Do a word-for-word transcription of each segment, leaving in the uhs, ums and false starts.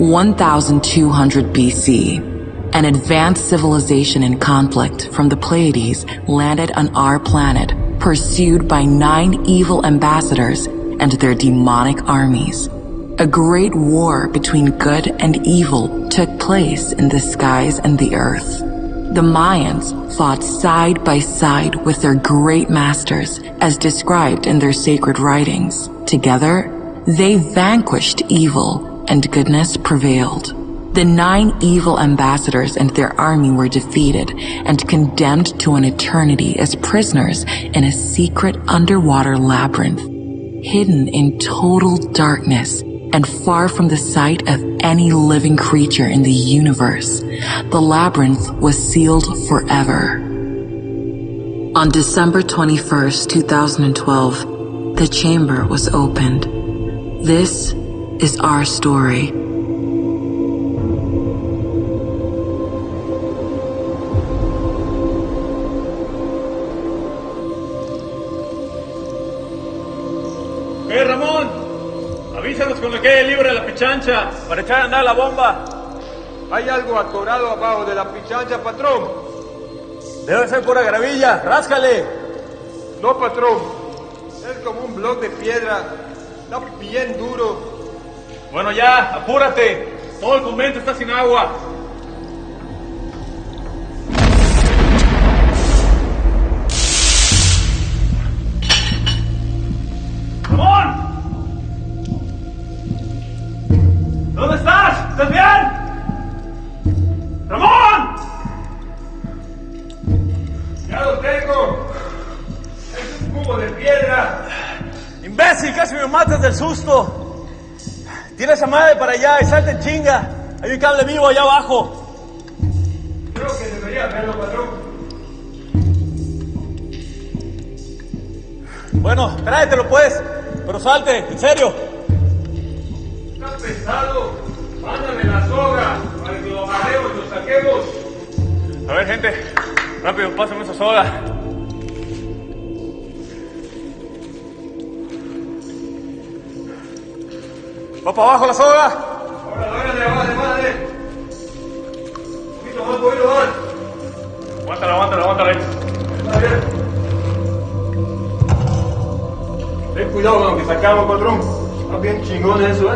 one thousand two hundred B C, an advanced civilization in conflict from the Pleiades landed on our planet, pursued by nine evil ambassadors and their demonic armies. A great war between good and evil took place in the skies and the earth. The Mayans fought side by side with their great masters, as described in their sacred writings. Together, they vanquished evil, and goodness prevailed. The nine evil ambassadors and their army were defeated and condemned to an eternity as prisoners in a secret underwater labyrinth, hidden in total darkness and far from the sight of any living creature in the universe. The labyrinth was sealed forever. On December twenty-first, two thousand twelve, the chamber was opened. This is our story. ¡Eh, Ramón! Avísanos cuando quede libre la pichancha para echar a andar la bomba. Hay algo atorado abajo de la pichancha, patrón. Debe ser pura gravilla. ¡Ráscale! No, patrón. Es como un bloque de piedra. Está bien duro. Bueno, ya, apúrate. Todo el convento está sin agua. ¡Ramón! ¿Dónde estás? ¿Estás bien? ¡Ramón! Ya lo tengo. Es un cubo de piedra. ¡Imbécil! Casi me matas del susto. Tira esa madre para allá y salte en chinga. Hay un cable vivo allá abajo. Creo que debería verlo, patrón. Bueno, tráetelo pues. Pero salte, en serio. Está pesado. Mándame la soga para que lo agarremos y lo saquemos. A ver, gente. Rápido, pásame esa soga. ¿Va para abajo la soga? Ahora, órale, órale, órale. Un poquito más, un poquito más. Aguántala, aguántala, aguántala ahí. Está bien. Ten cuidado con lo que sacamos, patrón. Está bien chingón eso, ¿eh?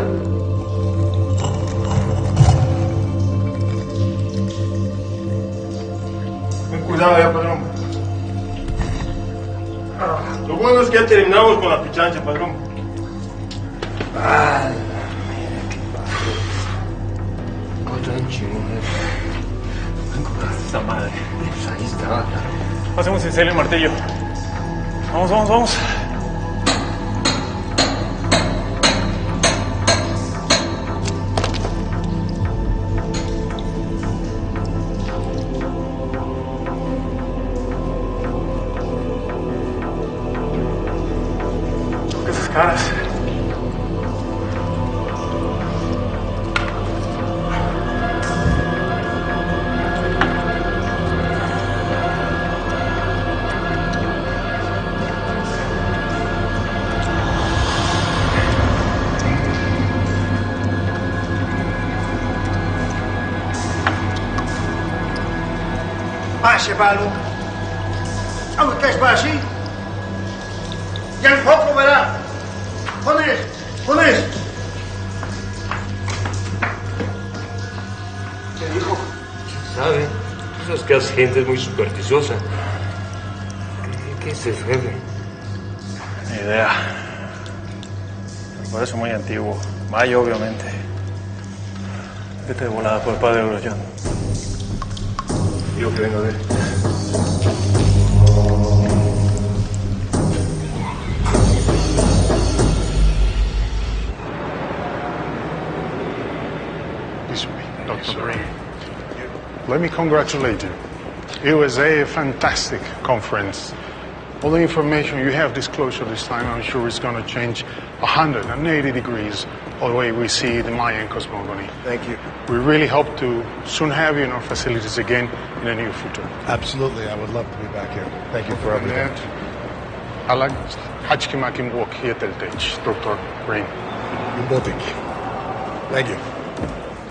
Ten cuidado ya, patrón. Lo bueno es que ya terminamos con la pichancha, patrón. Ay, mira qué padre. Tan chingón, ¿eh? Esa madre. Pues ahí está. Pasemos el cincel y el martillo. Vamos, vamos, vamos. Toca esas caras. Pace, Baluk. Am que és baixi? I el foc, verà. On és? On és? ¿Qué dijo? ¿Quién sabe? Tú sabes que hace gente muy supersticiosa. ¿Qué, qué es eso, jefe? Ni idea. Por eso muy antiguo. Mayo, obviamente. Vete de volada por el padre Grosjean. Digo que vengo a ver. This way, Doctor Green. Let me congratulate you. It was a fantastic conference. All the information you have disclosed this time, I'm sure it's going to change one hundred eighty degrees all the way we see the Mayan cosmogony. Thank you. We really hope to soon have you in our facilities again in the near future. Absolutely, I would love to be back here. Thank you for everything. Alag Hachkimakim Wok here, Doctor Green. Thank you.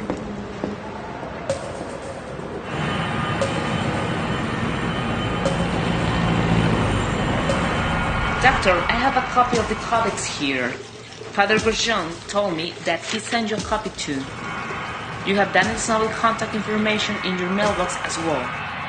Doctor, I have a copy of the codex here. Father Grosjean told me that he sent you a copy too. You have Daniel's novel contact information in your mailbox as well.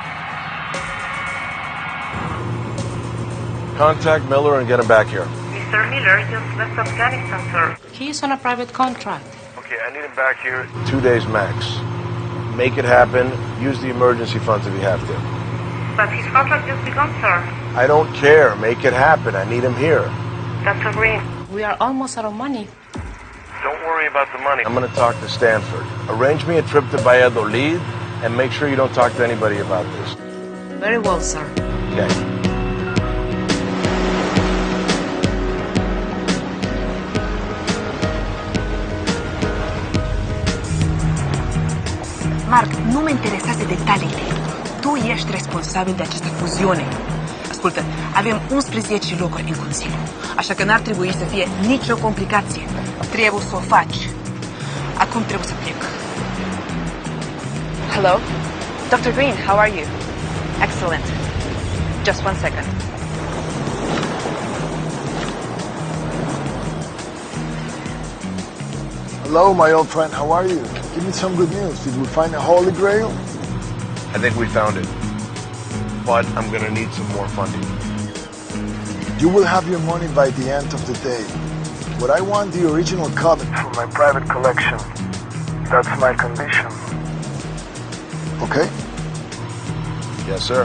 Contact Miller and get him back here. Mister Miller just left Afghanistan, sir. He is on a private contract. Okay, I need him back here two days max. Make it happen. Use the emergency funds if you have to. But his contract just begun, sir. I don't care. Make it happen. I need him here. Doctor Green, we are almost out of money. Don't worry about the money. I'm going to talk to Stanford. Arrange me a trip to Valladolid and make sure you don't talk to anybody about this. Very well, sir. Okay. Mark, nu mă interesează detaliile. Tu ești responsabil de această fuziune. Ascultă, avem unsprezece locuri în Consiliu, așa că n-ar trebui să fie nicio complicație. Trebuie să o faci. Acum trebuie să plec. Hello? doctor Green, how are you? Excellent. Just one second. Hello, my old friend. How are you? Give me some good news. Did we find a Holy Grail? I think we found it. But I'm going to need some more funding. You will have your money by the end of the day. But I want the original comic for my private collection. That's my condition. Okay? Yes, sir.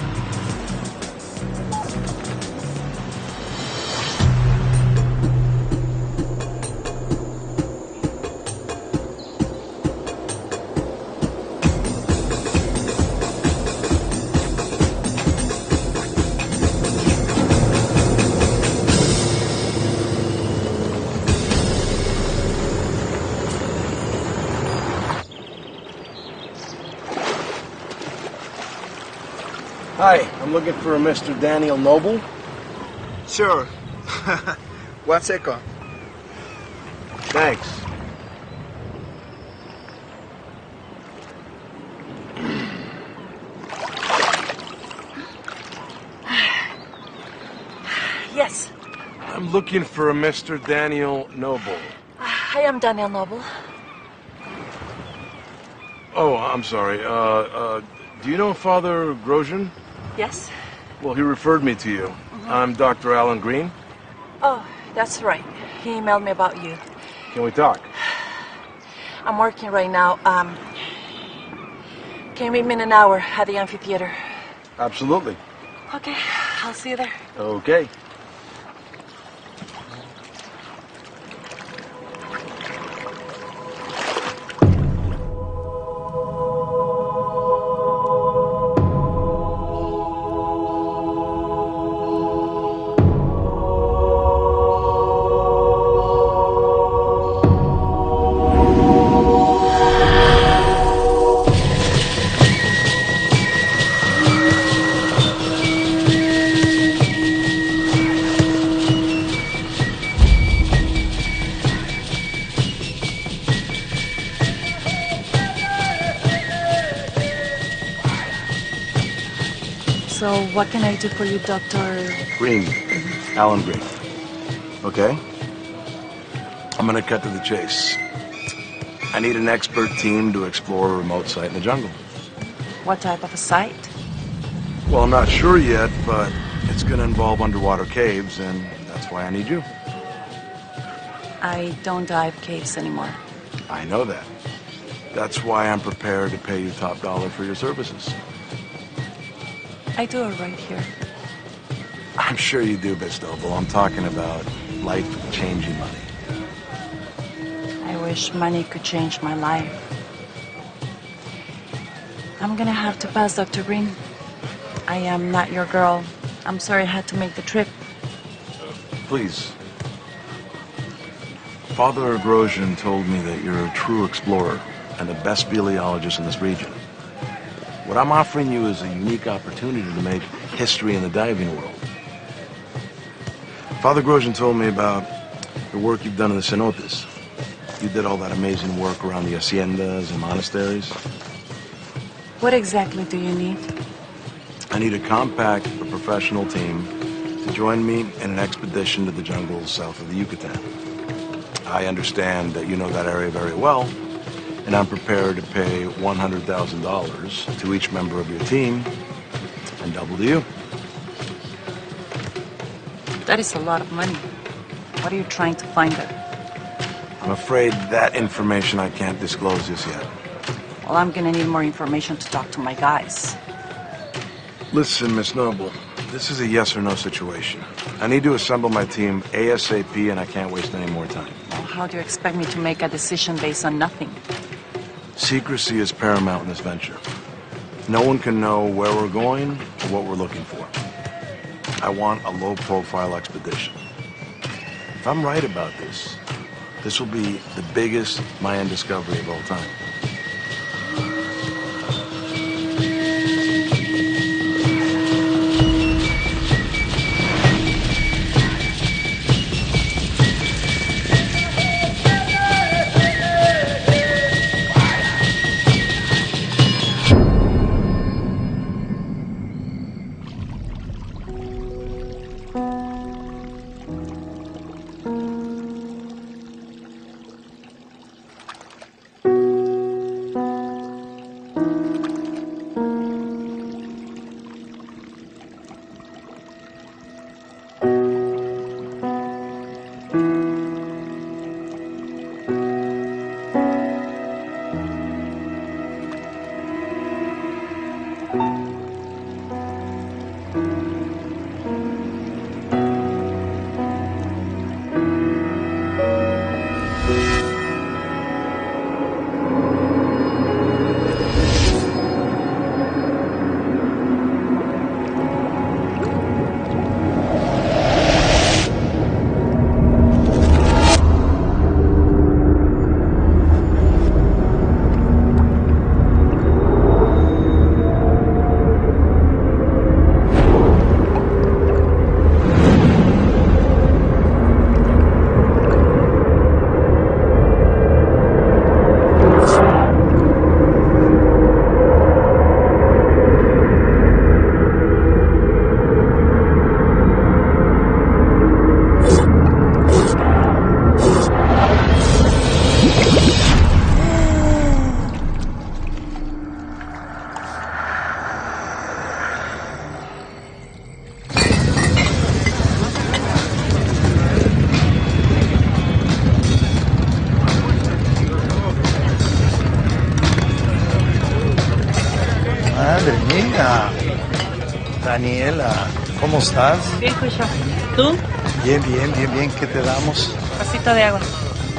Hi, I'm looking for a Mister Daniel Noble. Sure. One second. Thanks. Yes. I'm looking for a Mister Daniel Noble. I am Daniel Noble. Oh, I'm sorry. Uh, uh, do you know Father Grosjean? Yes? Well, he referred me to you. Mm-hmm. I'm Doctor Alan Green. Oh, that's right. He emailed me about you. Can we talk? I'm working right now. Um, can you meet me in an hour at the amphitheater? Absolutely. Okay, I'll see you there. Okay. So, what can I do for you, Doctor Green. Alan Green. Okay? I'm gonna cut to the chase. I need an expert team to explore a remote site in the jungle. What type of a site? Well, I'm not sure yet, but it's gonna involve underwater caves, and that's why I need you. I don't dive caves anymore. I know that. That's why I'm prepared to pay you top dollar for your services. I do it right here. I'm sure you do, Miss Noble. I'm talking about life-changing money. I wish money could change my life. I'm gonna have to pass, Doctor Green. I am not your girl. I'm sorry I had to make the trip. Please. Father Grosjean told me that you're a true explorer and the best speleologist in this region. What I'm offering you is a unique opportunity to make history in the diving world. Father Grosjean told me about the work you've done in the cenotes. You did all that amazing work around the haciendas and monasteries. What exactly do you need? I need a compact, but professional team to to join me in an expedition to the jungles south of the Yucatan. I understand that you know that area very well, and I'm prepared to pay one hundred thousand dollars to each member of your team and double to you. That is a lot of money. What are you trying to find there? I'm afraid that information I can't disclose just yet. Well, I'm gonna need more information to talk to my guys. Listen, Miss Noble, this is a yes or no situation. I need to assemble my team ASAP, and I can't waste any more time. Well, how do you expect me to make a decision based on nothing? Secrecy is paramount in this venture. No one can know where we're going or what we're looking for. I want a low-profile expedition. If I'm right about this, this will be the biggest Mayan discovery of all time. Madre mía. Daniela, ¿cómo estás? Bien, Cucho. ¿Tú? Bien, bien, bien, bien. ¿Qué te damos? Vasito de agua.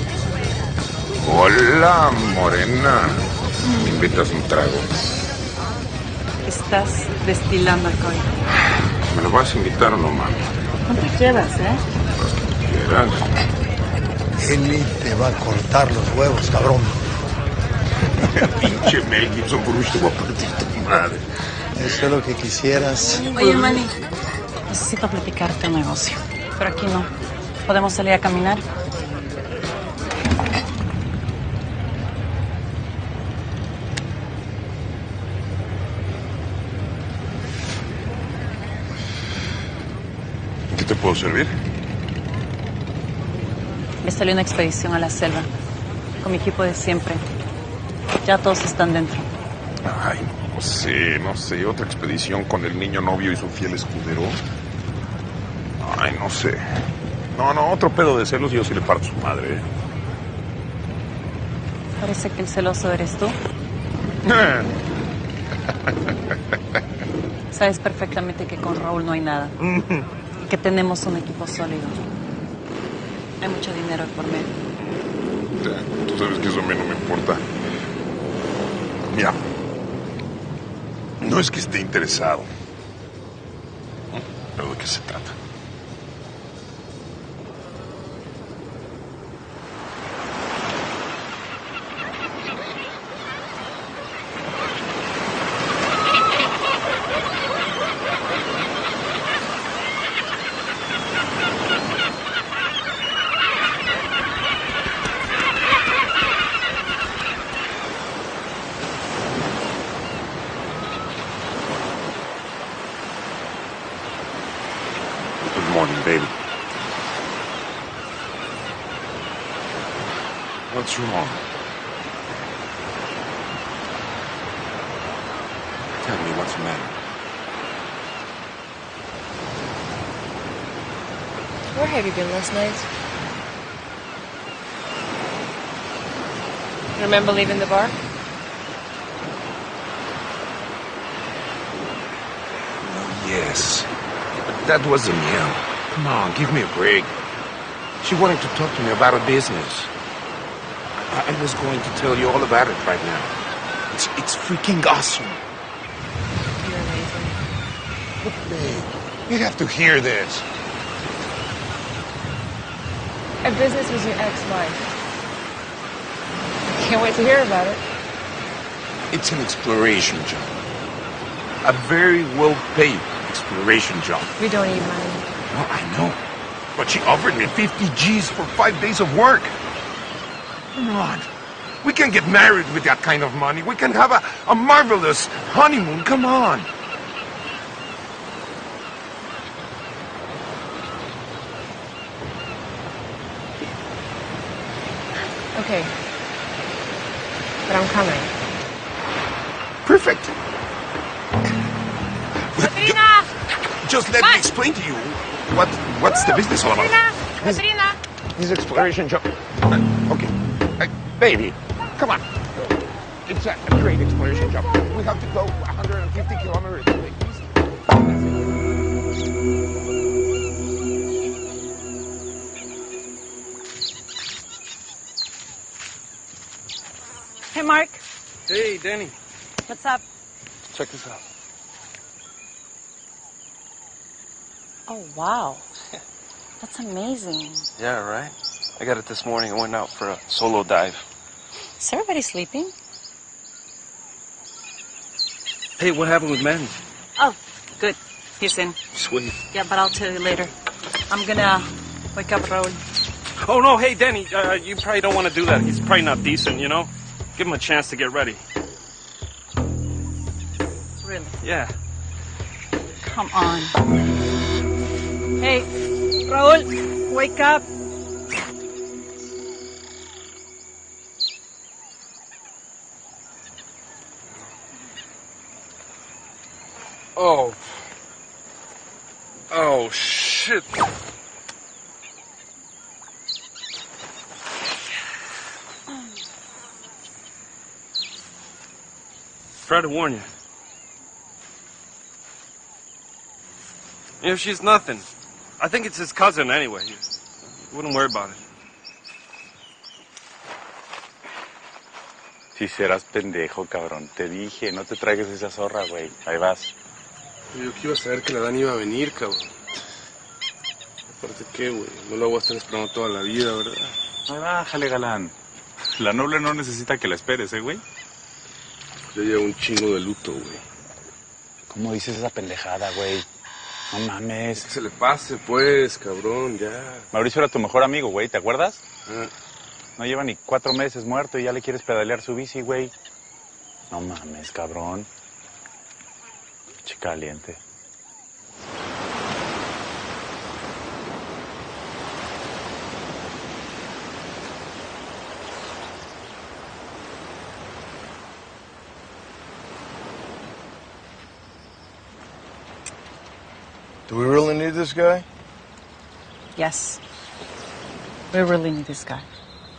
Hola, morena. ¿Me invitas un trago? Estás destilando alcohol. ¿Me lo vas a invitar o no, mami? ¿Cuánto quieras, eh? ¿Quieras? Eli te va a cortar los huevos, cabrón. Pinche Mel Gibson, por te voy a partir tu madre. Eso es lo que quisieras. Oye, Manny, necesito platicarte un negocio. Pero aquí no. ¿Podemos salir a caminar? ¿Qué te puedo servir? Me salió una expedición a la selva. Con mi equipo de siempre. Ya todos están dentro. Ay, no sé, no sé. Otra expedición con el niño novio y su fiel escudero. Ay, no sé. No, no, otro pedo de celos y yo sí le parto su madre, ¿eh? Parece que el celoso eres tú. Sabes perfectamente que con Raúl no hay nada. Que tenemos un equipo sólido. Hay mucho dinero por medio. Ya, tú sabes que eso a mí no me importa. Mira, no es que esté interesado. Pero ¿de qué se trata? baby. What's wrong? Tell me what's the matter. Where have you been last night? Remember leaving the bar? Yes, but that wasn't him. Come on, give me a break. She wanted to talk to me about her business. I, I was going to tell you all about it right now. It's, it's freaking awesome. You're amazing. Look, babe, you have to hear this. A business with your ex-wife. I can't wait to hear about it. It's an exploration job. A very well-paid exploration job. We don't need money. No, I know. But she offered me fifty G's for five days of work. Come on. We can get married with that kind of money. We can have a, a marvelous honeymoon. Come on. Okay. But I'm coming. Perfect. Katrina! Just let What? me explain to you what what's the business all about. Katrina! This exploration job. Uh, okay. Uh, baby, come on. It's a, a great exploration job. We have to go one hundred fifty kilometers away. Hey, Mark. Hey, Danny. What's up? Check this out. Oh, wow. That's amazing. Yeah, right? I got it this morning. I went out for a solo dive. Is everybody sleeping? Hey, what happened with Manny? Oh, good. He's in. Sweet. Yeah, but I'll tell you later. I'm gonna wake up Raul. Oh, no, hey, Danny, uh, you probably don't want to do that. He's probably not decent, you know? Give him a chance to get ready. Really? Yeah. Come on. Hey, Raul, wake up. Oh. Oh, shit. Try to warn you. You know, she's nothing. I think it's his cousin anyway. You wouldn't worry about it. Si serás pendejo, cabrón. Te dije, no te traigas esa zorra, güey. Ahí vas. Yo que iba a saber que la Dani iba a venir, cabrón. Aparte qué, güey. No la voy a estar esperando toda la vida, ¿verdad? Ay, bájale, galán. La noble no necesita que la esperes, ¿eh, güey? Yo llevo un chingo de luto, güey. ¿Cómo dices esa pendejada, güey? No mames. Que se le pase, pues, cabrón, ya. Mauricio era tu mejor amigo, güey, ¿te acuerdas? Ah. No lleva ni cuatro meses muerto y ya le quieres pedalear su bici, güey. No mames, cabrón. Chica caliente. Do we really need this guy? Yes. We really need this guy.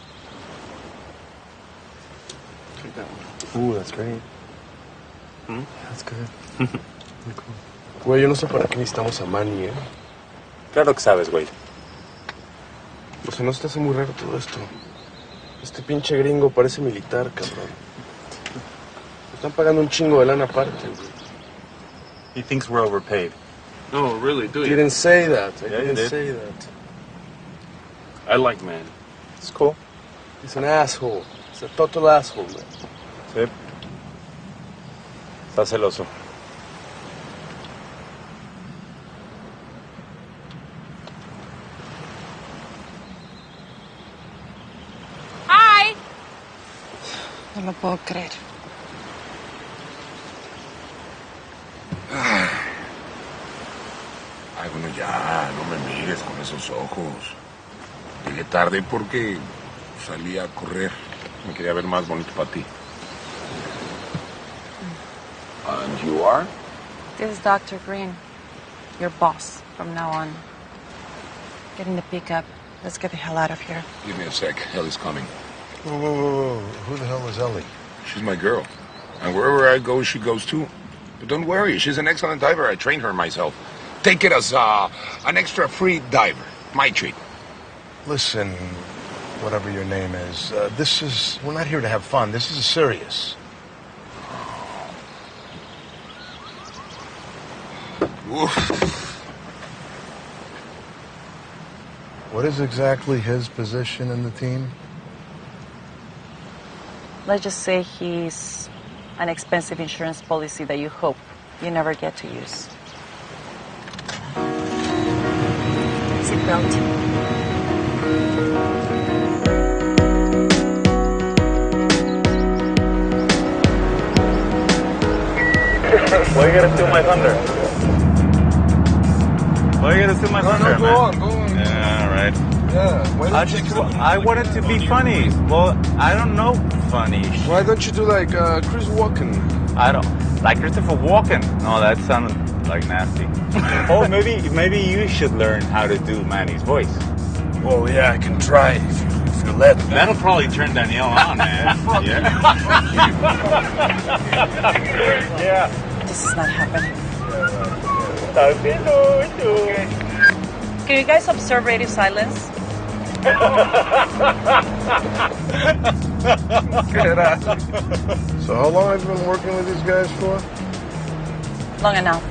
Take that one. Ooh, that's great. Hmm? That's good. Muy cool. Güey, yo no sé para qué necesitamos a Manny, ¿eh? Claro que sabes, güey. O sea, no se te hace muy raro todo esto. Este pinche gringo parece militar, cabrón. Me están pagando un chingo de lana aparte, güey. He thinks we're overpaid. No, really, do you? Didn't say that. I Yeah, you didn't did. say that. I like Manny. It's cool. He's an asshole. He's a total asshole, man. Sí. Está celoso. Hi. No lo puedo creer. I Bueno, ya, no me mires con esos ojos. Llegué tarde porque salí a correr. Me quería ver más bonito para ti. And you are? This is Doctor Green, your boss from now on. Get in the pickup. Let's get the hell out of here. Give me a sec. Ellie's coming. Whoa, whoa, whoa, whoa. Who the hell is Ellie? She's my girl. And wherever I go, she goes too. But don't worry, she's an excellent diver. I trained her myself. Take it as uh, an extra free diver. My treat. Listen, whatever your name is, uh, this is... We're not here to have fun. This is serious. Oof. What is exactly his position in the team? Let's just say he's an expensive insurance policy that you hope you never get to use. Seatbelt. Why are you gonna steal my thunder? Why are you gonna steal my thunder, no, go man? on, go on. Yeah, all right. Yeah, why don't I you just, do something? I wanted to be funny. Well, I don't know funny. Why don't you do like uh, Chris Walken? I don't like Christopher Walken. No, that sounded like nasty. Oh, maybe maybe you should learn how to do Manny's voice. Well, yeah, I can try if you, if you let me. That'll probably turn Danielle on, man. Yeah. Yeah. This is not happening. Okay. Can you guys observe radio silence? So how long have you been working with these guys for? Long enough.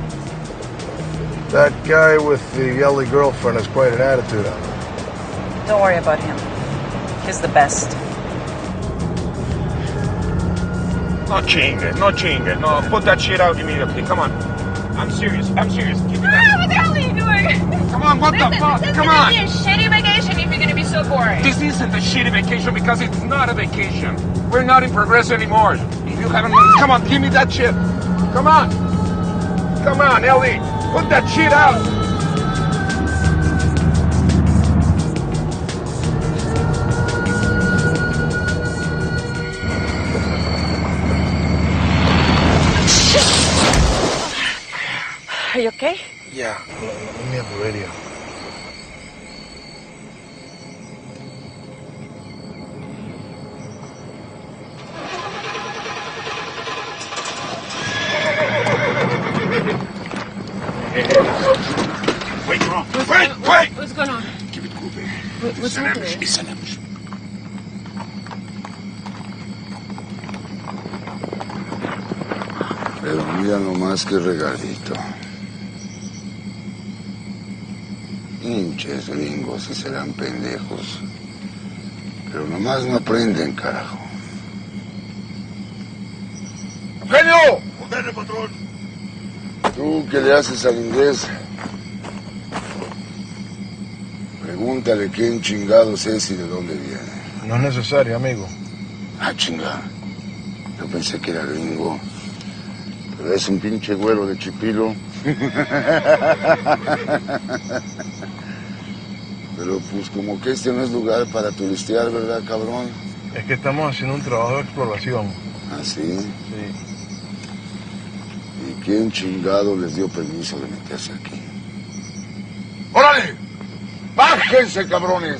That guy with the yelly girlfriend has quite an attitude on him. Don't worry about him. He's the best. No chingue, no chingue. No, put that shit out immediately. Come on. I'm serious. I'm serious. Give me that. Ah, what the hell are you doing? Come on, what Listen, the fuck? This is Come gonna on. be a shitty vacation if you're gonna be so boring. This isn't a shitty vacation because it's not a vacation. We're not in Progreso anymore. If you haven't... Come on, give me that shit. Come on. Come on, Ellie. Put that shit out. Are you okay? Yeah. Let me have the radio. Wait, Ron. Wait, wait. What's going on? Keep it cool, baby. What, what's It's an ambush. happening? It's an ambush. Pero mira nomás que regalito. Pinches gringos y serán pendejos. Pero nomás no aprenden, carajo. ¡Eugenio! ¡Ordene, patrón! ¿Tú qué le haces al inglés? Pregúntale quién chingados es y de dónde viene. No es necesario, amigo. Ah, chingada. Yo pensé que era gringo. Pero es un pinche güero de chipilo. Pero pues como que este no es lugar para turistear, ¿verdad, cabrón? Es que estamos haciendo un trabajo de exploración. ¿Ah, sí? Sí. ¿Y quién chingado les dio permiso de meterse aquí? ¡Órale! ¡Bájense, cabrones!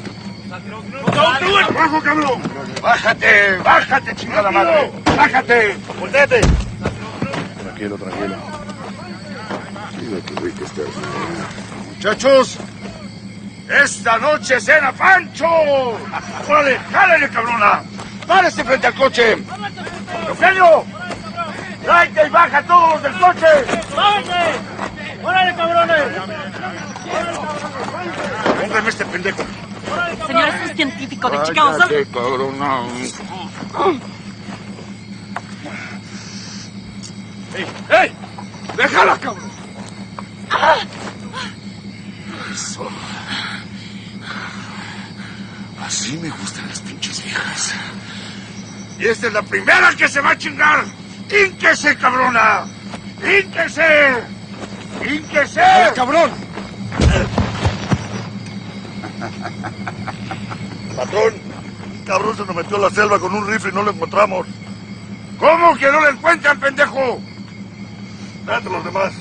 ¡Bajo, cabrón! ¡Bájate! ¡Bájate, chingada madre! ¡Bájate! ¡Voltete! Tranquilo, tranquilo. Mira qué rico está eso. ¡Muchachos! ¡Esta noche cena Pancho! ¡Órale! ¡Jálale, cabrona! ¡Párese frente al coche! ¡Eugenio! ¡Tráete y baja todos los del coche! ¡Bájense! ¡Órale, cabrones! ¡Pónganme este pendejo! Señor, es un científico de Chicago. Cállate, cabrona. ¡Ey! ¡Ey! ¡Déjala, cabrón! Eso. Así me gustan las pinches viejas. Y esta es la primera que se va a chingar. ¡Hínquese, cabrona! ¡Hínquese! ¡Hínquese! ¡Ay, cabrón! Patrón, un cabrón se nos metió a la selva con un rifle y no lo encontramos. ¿Cómo que no lo encuentran, pendejo? Date los demás.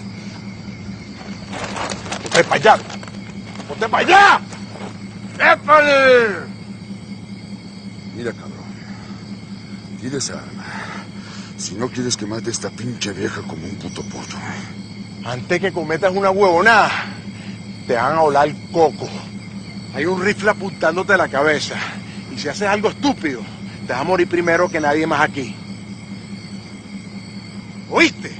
¡Ponte para allá! ¡Ponte para allá! ¡Épale! Mira, cabrón. Tira esa arma. Si no quieres que mate a esta pinche vieja como un puto pollo. Antes que cometas una huevonada, te van a volar el coco. Hay un rifle apuntándote a la cabeza. Y si haces algo estúpido, te vas a morir primero que nadie más aquí. ¿Oíste?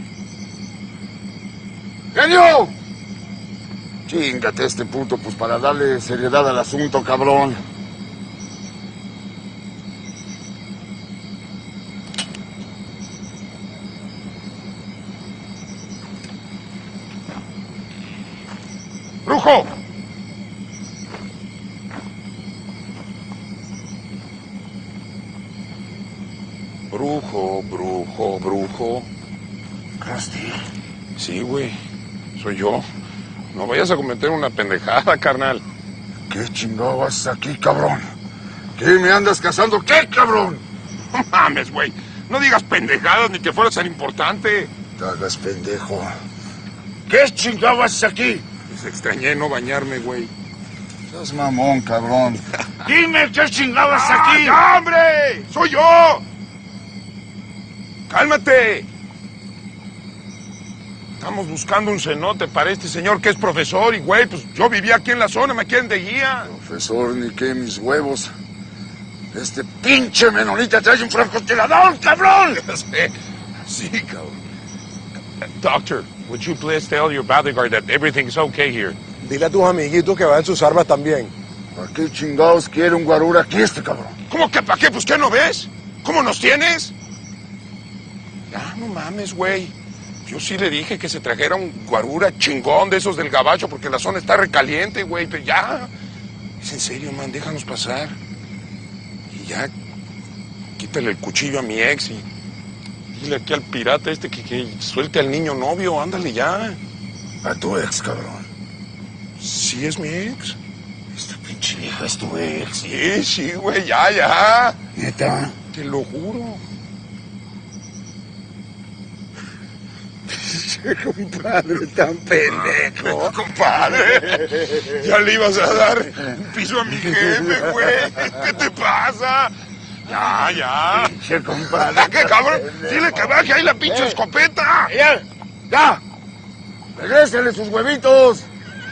¡Genio! Chíngate este puto, pues para darle seriedad al asunto, cabrón. ¡Brujo! Brujo, brujo, brujo. Krusty. Sí, güey. Soy yo. No vayas a cometer una pendejada, carnal. ¿Qué chingado haces aquí, cabrón? ¿Qué me andas cazando? ¿Qué, cabrón? No mames, güey. No digas pendejadas ni que fueras tan importante. Te hagas pendejo. ¿Qué chingado haces aquí? Pues extrañé no bañarme, güey. Seas mamón, cabrón. Dime qué chingado haces ¡Ah, aquí. ya, hombre! ¡Soy yo! ¡Cálmate! Estamos buscando un cenote para este señor que es profesor y, güey, pues yo vivía aquí en la zona, me quieren de guía. Profesor, ni qué mis huevos. Este pinche menonita trae un francotirador, cabrón. Sí, cabrón. Doctor, would you please tell your bodyguard that everything's okay here? Dile a tus amiguitos que vayan sus armas también. ¿Para qué chingados quiere un guarura aquí este cabrón? ¿Cómo que para qué? Pues ¿qué no ves? ¿Cómo nos tienes? Ya, no mames, güey. Yo sí le dije que se trajera un guarura chingón de esos del gabacho porque la zona está recaliente, güey. Pero ya. Es en serio, man, déjanos pasar. Y ya. Quítale el cuchillo a mi ex y dile aquí al pirata este que, que suelte al niño novio. Ándale ya. A tu ex, cabrón. Sí, es mi ex. Esta pinche vieja es tu ex. Sí, sí, güey, ya, ya. ¿Neta? Te lo juro. Compadre, tan pendejo. Compadre, ya le ibas a dar un piso a mi jefe, güey. ¿Qué te pasa? Ya, ya. Pinche compadre. ¿Qué, cabrón? Dile que baje ahí la pinche escopeta. ¡Ya! ¡Ya! ¡Regrésale sus huevitos!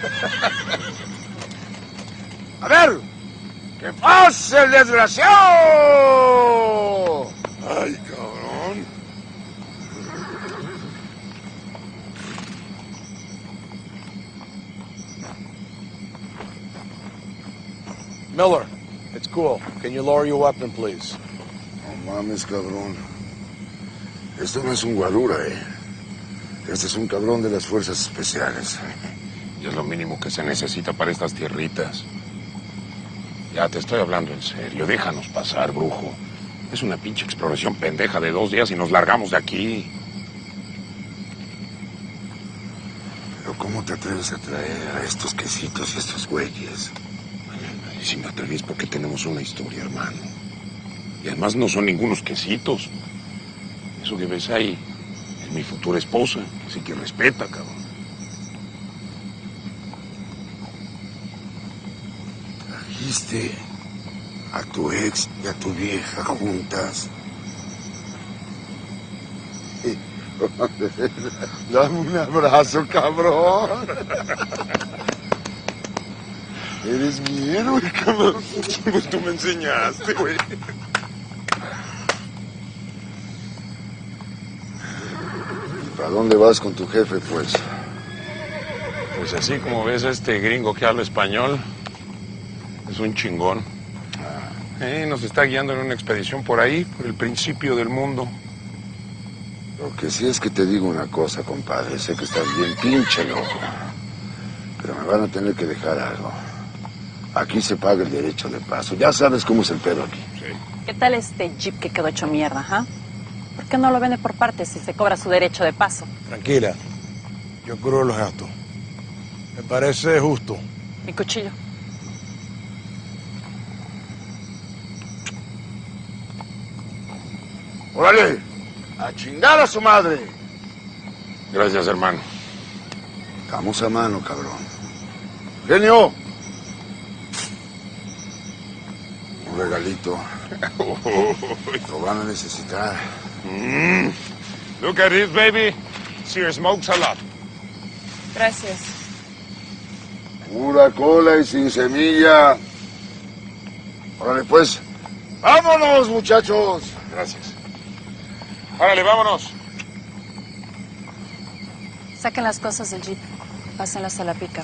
A ver, ¡que pase el desgraciado! Ay, cabrón. Miller, it's cool. Can you lower your weapon, please? No mames, cabrón. Esto no es un guarura, eh. Este es un cabrón de las fuerzas especiales. Y es lo mínimo que se necesita para estas tierritas. Ya te estoy hablando en serio. Déjanos pasar, brujo. Es una pinche exploración pendeja de dos días y nos largamos de aquí. Pero ¿cómo te atreves a traer a estos quesitos y a estos güeyes? Y si me atreves porque tenemos una historia, hermano. Y además no son ningunos quesitos. Eso que ves ahí es mi futura esposa. Así que respeta, cabrón. Trajiste a tu ex y a tu vieja juntas. Dame un abrazo, cabrón. Eres mi héroe, cabrón. Pues tú me enseñaste, güey. ¿Para dónde vas con tu jefe, pues? Pues así como ves a este gringo que habla español, es un chingón. Eh, nos está guiando en una expedición por ahí, por el principio del mundo. Lo que sí es que te digo una cosa, compadre. Sé que estás bien pinche loco. Pero me van a tener que dejar algo. Aquí se paga el derecho de paso. Ya sabes cómo es el pedo aquí. Sí. ¿Qué tal este jeep que quedó hecho mierda, ah? ¿Por qué no lo vende por partes si se cobra su derecho de paso? Tranquila. Yo cubro los gastos. Me parece justo. Mi cuchillo. ¡Órale! ¡A chingar a su madre! Gracias, hermano. Estamos a mano, cabrón. ¡Genio! Un regalito. Lo van a necesitar. Mm. Look at this, baby. Sear smokes a lot. Gracias. Pura cola y sin semilla. Órale, pues. ¡Vámonos, muchachos! Gracias. Órale, vámonos. Saquen las cosas del jeep. Pásenlas a la pickup.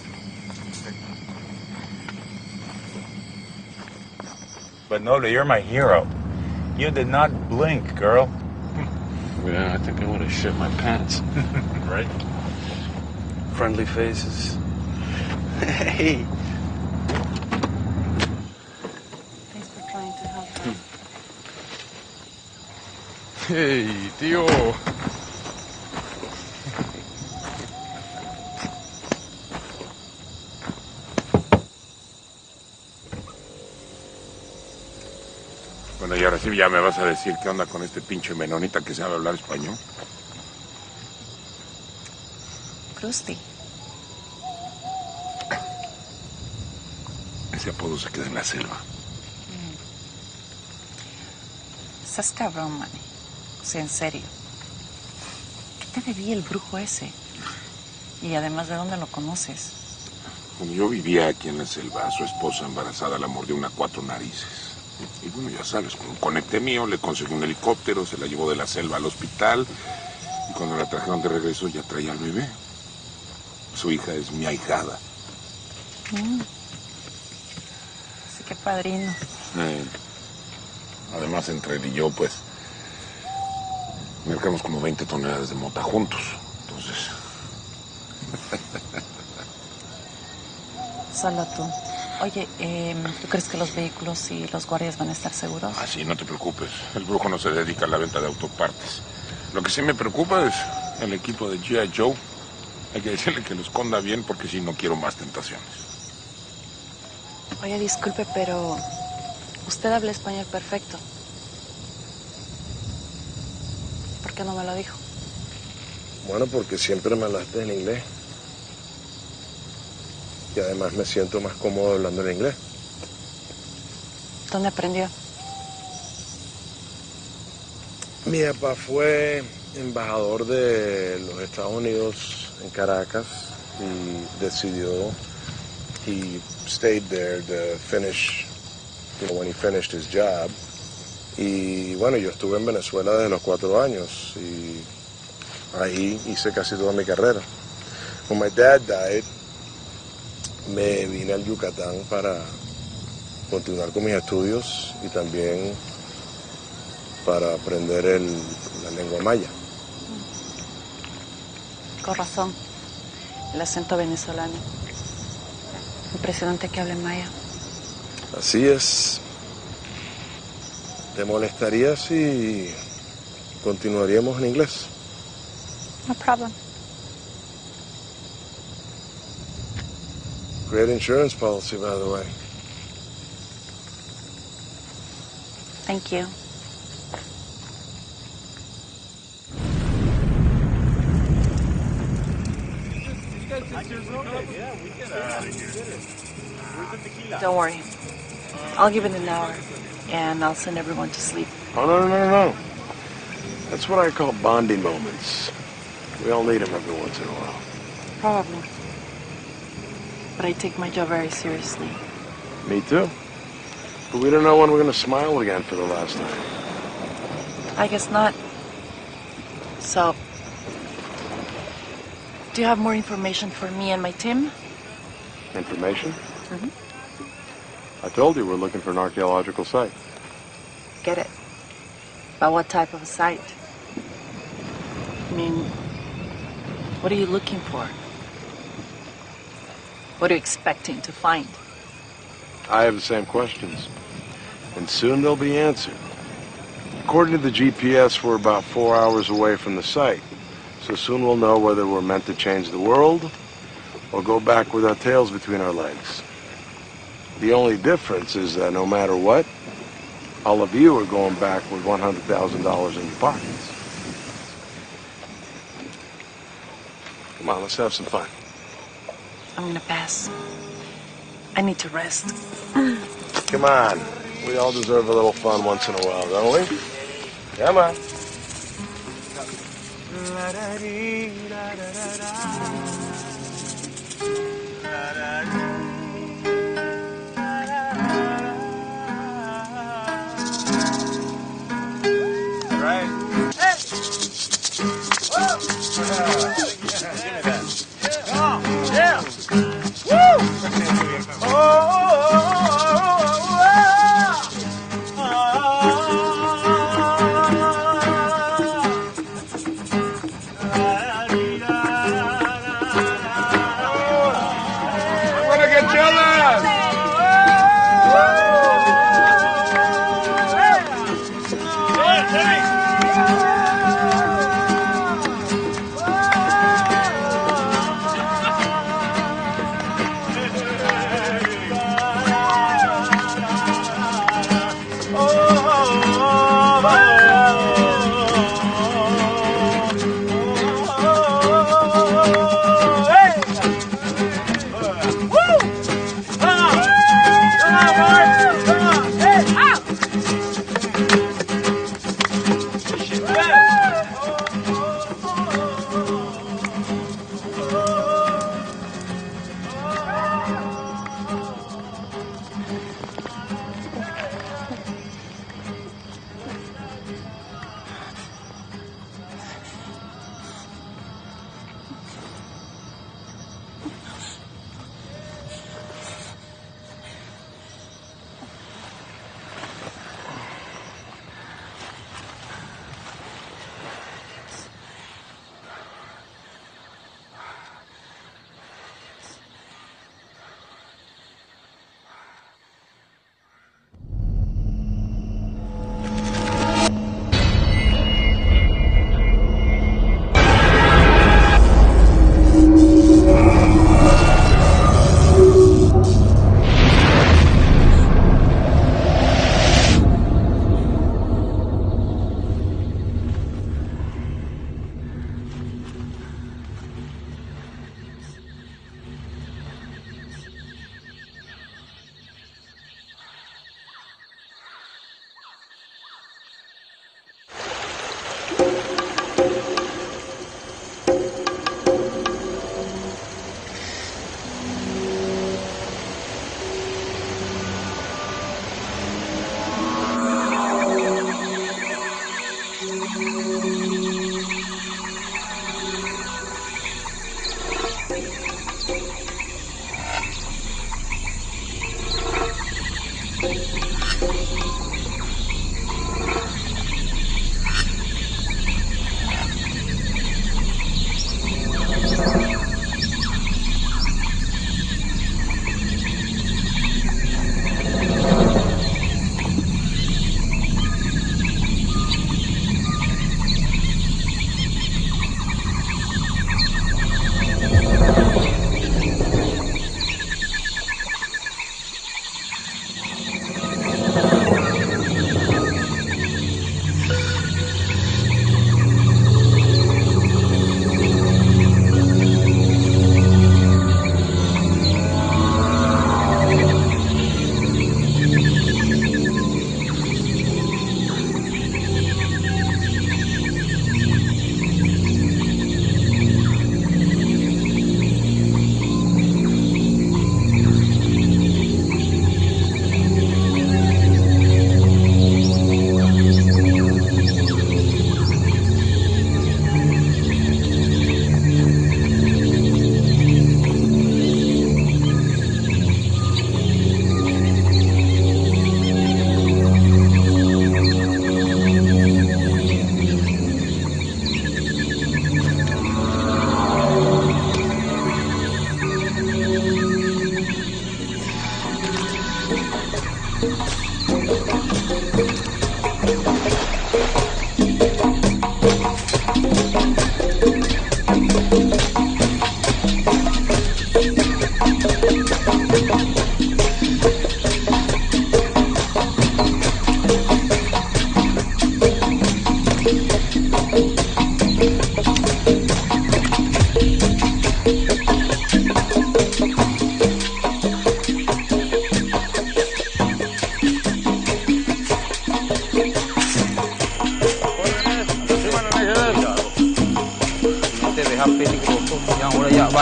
But Nola, you're my hero. You did not blink, girl. Yeah, I think I want to shit my pants. Right? Friendly faces. Hey. Thanks for trying to help. Hey, tío. Bueno, y ahora sí ya me vas a decir qué onda con este pinche menonita que sabe hablar español. Krusty. Ese apodo se queda en la selva. Estás cabrón, Manny. O sea, en serio. ¿Qué te debía el brujo ese? Y además, ¿de dónde lo conoces? Cuando yo vivía aquí en la selva, su esposa embarazada la mordió una cuatro narices. Y bueno, ya sabes, con un conecte mío le conseguí un helicóptero, se la llevó de la selva al hospital. Y cuando la trajeron de regreso ya traía al bebé. Su hija es mi ahijada. Mm. Así que padrino. Eh, además, entre él y yo, pues, marcamos como veinte toneladas de mota juntos. Entonces... Solo tú. Oye, eh, ¿tú crees que los vehículos y los guardias van a estar seguros? Ah, sí, no te preocupes. El brujo no se dedica a la venta de autopartes. Lo que sí me preocupa es el equipo de G I Joe. Hay que decirle que lo esconda bien porque si no quiero más tentaciones. Oye, disculpe, pero usted habla español perfecto. ¿Por qué no me lo dijo? Bueno, porque siempre me hablaste en inglés. Y además me siento más cómodo hablando en inglés. ¿Dónde aprendió? Mi papá fue embajador de los Estados Unidos en Caracas y decidió, he stayed there to finish, you know, when he finished his job. Y bueno, yo estuve en Venezuela desde los cuatro años y ahí hice casi toda mi carrera. When my dad died, me vine al Yucatán para continuar con mis estudios y también para aprender el, la lengua maya. Con razón. El acento venezolano. Impresionante que hable maya. Así es. ¿Te molestaría si continuaríamos en inglés? No problem. Great insurance policy, by the way. Thank you. Don't worry. I'll give it an hour, and I'll send everyone to sleep. Oh, no, no, no, no. That's what I call bonding moments. We all need them every once in a while. Probably. But I take my job very seriously. Me too. But we don't know when we're going to smile again for the last time. I guess not. So, do you have more information for me and my team? Information? Mm-hmm. I told you we're looking for an archaeological site. Get it. But what type of a site? I mean, what are you looking for? What are you expecting to find? I have the same questions. And soon they'll be answered. According to the G P S, we're about four hours away from the site. So soon we'll know whether we're meant to change the world or go back with our tails between our legs. The only difference is that no matter what, all of you are going back with one hundred thousand dollars in your pockets. Come on, let's have some fun. I'm gonna pass. I need to rest. Come on. We all deserve a little fun once in a while, don't we? Come on. Right. Hey! Whoa! Give me that. Come on. Yeah. Woo! Oh, oh, oh, I'm gonna get jealous!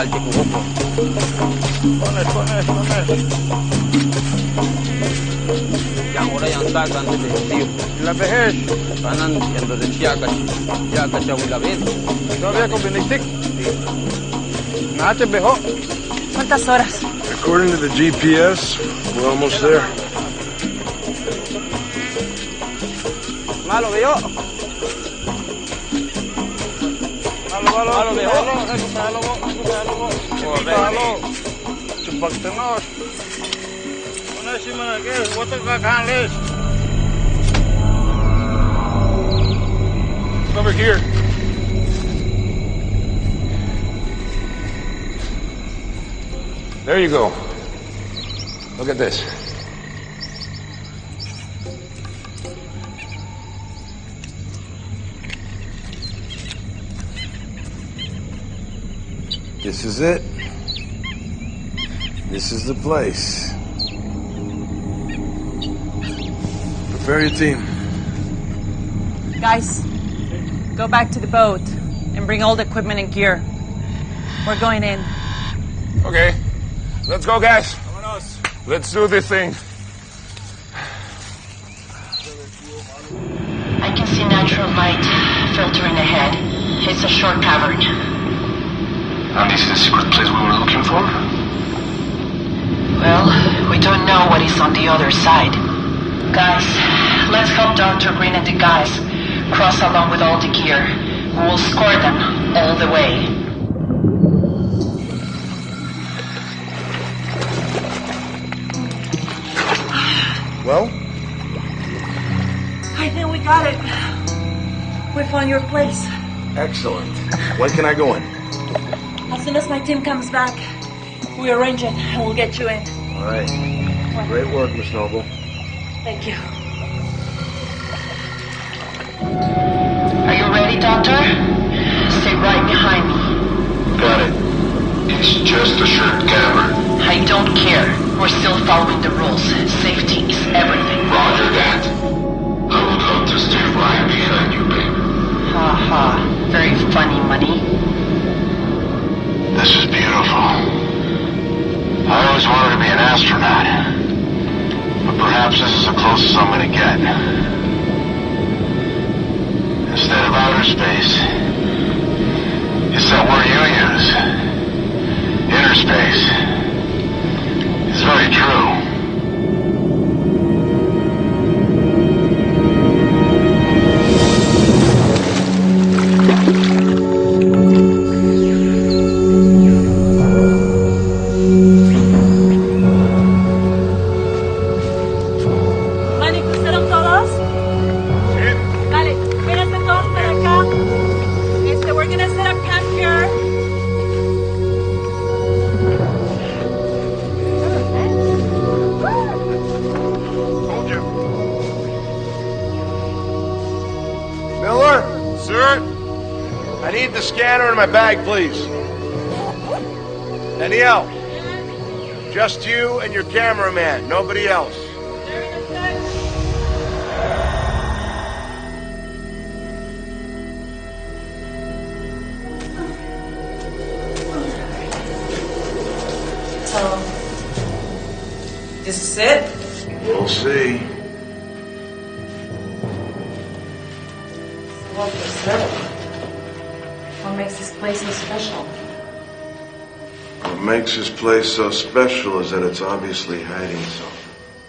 Alti Kuhuko. Pones, pones, pones. Yang orang yang tak kan detektif. La vejez. Kanan yang bersiaga, siaga jauh labin. ¿Todavía con Benedict? Sí. Nache bejo. ¿Cuántas horas? According to the G P S, we're almost there. Malo veo. Malo, malo, malo veo. Malo, malo, malo. Chupactenos. Onésimo, ¿qué es? ¿Cuántos cacanes? Over here. There you go. Look at this. This is it. This is the place. Prepare your team. Guys, go back to the boat and bring all the equipment and gear. We're going in. Okay. Let's go, guys. Let's do this thing. I can see natural light filtering ahead. It's a short cavern. And this is the secret place we were looking for? Well, we don't know what is on the other side. Guys, let's help Doctor Green and the guys cross along with all the gear. We will score them all the way. Well? I think we got it. We found your place. Excellent. When can I go in? As soon as my team comes back, we arrange it and we'll get you in. All right. Great work, Miss Noble. Thank you. Are you ready, Doctor? Stay right behind me. Got it. It's just a short cavern. I don't care. We're still following the rules. Safety is everything. Roger that. I will come to stay right behind you, babe. Ha ha. Very funny, Money. This is beautiful. I always wanted to be an astronaut. But perhaps this is the closest I'm gonna get. Instead of outer space, it's that word you use. Inner space. It's very true. My bag, please. Danielle, just you and your cameraman, nobody else. So, this is it? We'll see. What is it? What makes this place so special? What makes this place so special is that it's obviously hiding something.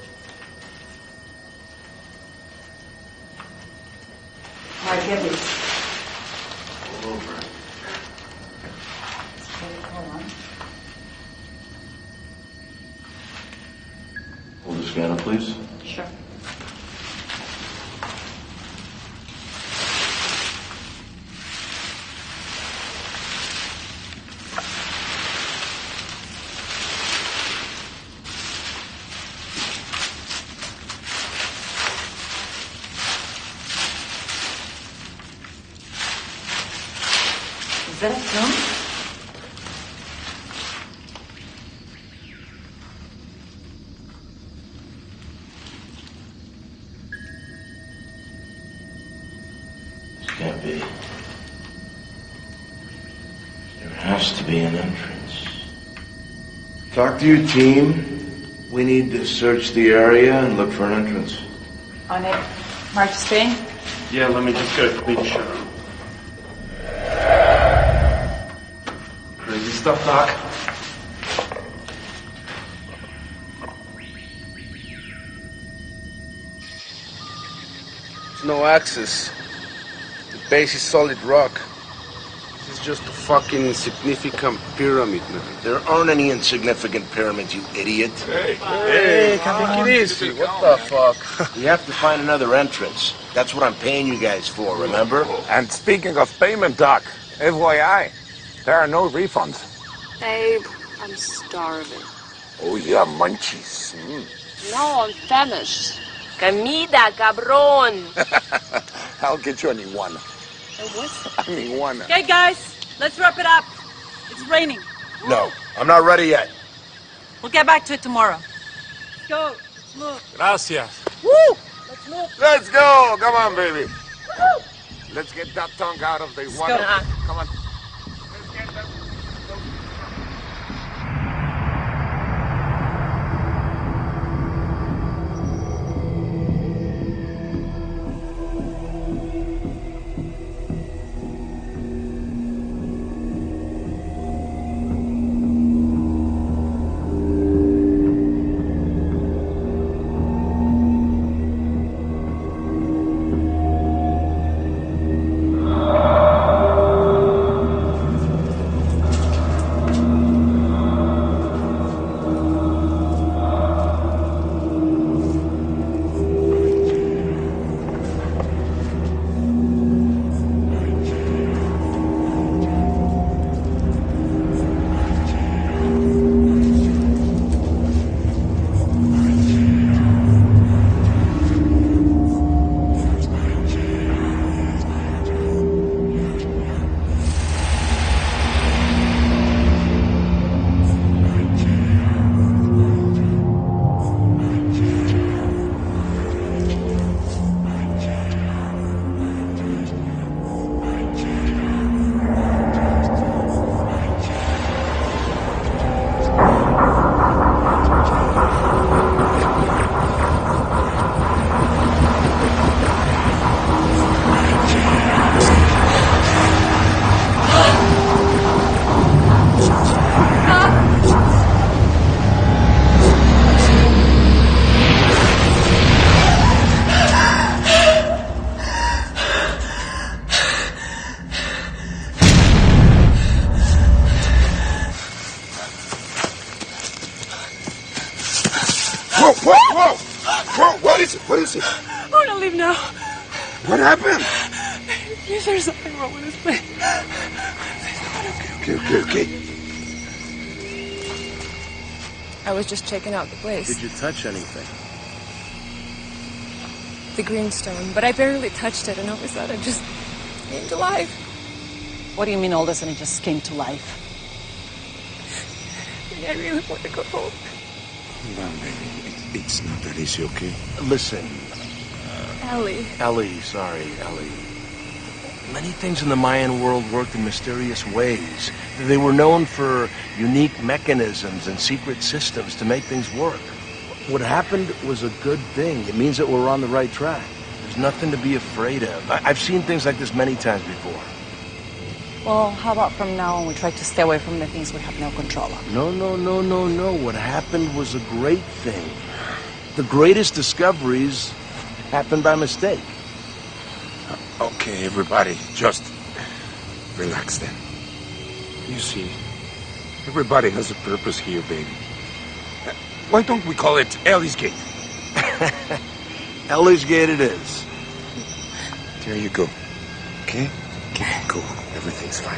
All right, give me. All over. Hold on. Hold the scanner, please. Sure. Is that a film? This can't be. There has to be an entrance. Talk to your team. We need to search the area and look for an entrance. On it. March, Spain? Yeah, let me just get a quick shot. Crazy stuff, Doc. There's no access. The base is solid rock. This is just a fucking insignificant pyramid, man. There aren't any insignificant pyramids, you idiot. Hey, hey, take it easy. What the fuck? We have to find another entrance. That's what I'm paying you guys for, remember? And speaking of payment, Doc, F Y I, there are no refunds. Babe, I'm starving. Oh, yeah, munchies. Mm. No, I'm famished. Comida, cabrón. I'll get you an iguana. What? An iguana. Okay, guys, let's wrap it up. It's raining. No, I'm not ready yet. We'll get back to it tomorrow. Let's go. Let's move. Gracias. Woo! Let's move. Let's go. Come on, baby. Woo! Let's get that tongue out of the water. go. Come on. What is it? I want to leave now. What happened? Please, there's something wrong with this place. Okay, okay, okay. I was just checking out the place. Did you touch anything? The greenstone, but I barely touched it, and all of a sudden it just came to life. What do you mean all of a sudden it just came to life? I really want to go home. Come on, baby. It, it's not that easy, okay? Listen. Ellie. Ellie, sorry, Ellie. Many things in the Mayan world worked in mysterious ways. They were known for unique mechanisms and secret systems to make things work. What happened was a good thing. It means that we're on the right track. There's nothing to be afraid of. I I've seen things like this many times before. Well, how about from now on we try to stay away from the things we have no control of? No, no, no, no, no. What happened was a great thing. The greatest discoveries happened by mistake. Okay, everybody, just relax then. You see, everybody has a purpose here, baby. Why don't we call it Ellie's Gate? Ellie's Gate it is. There you go. Okay? Keep it cool. Everything's fine.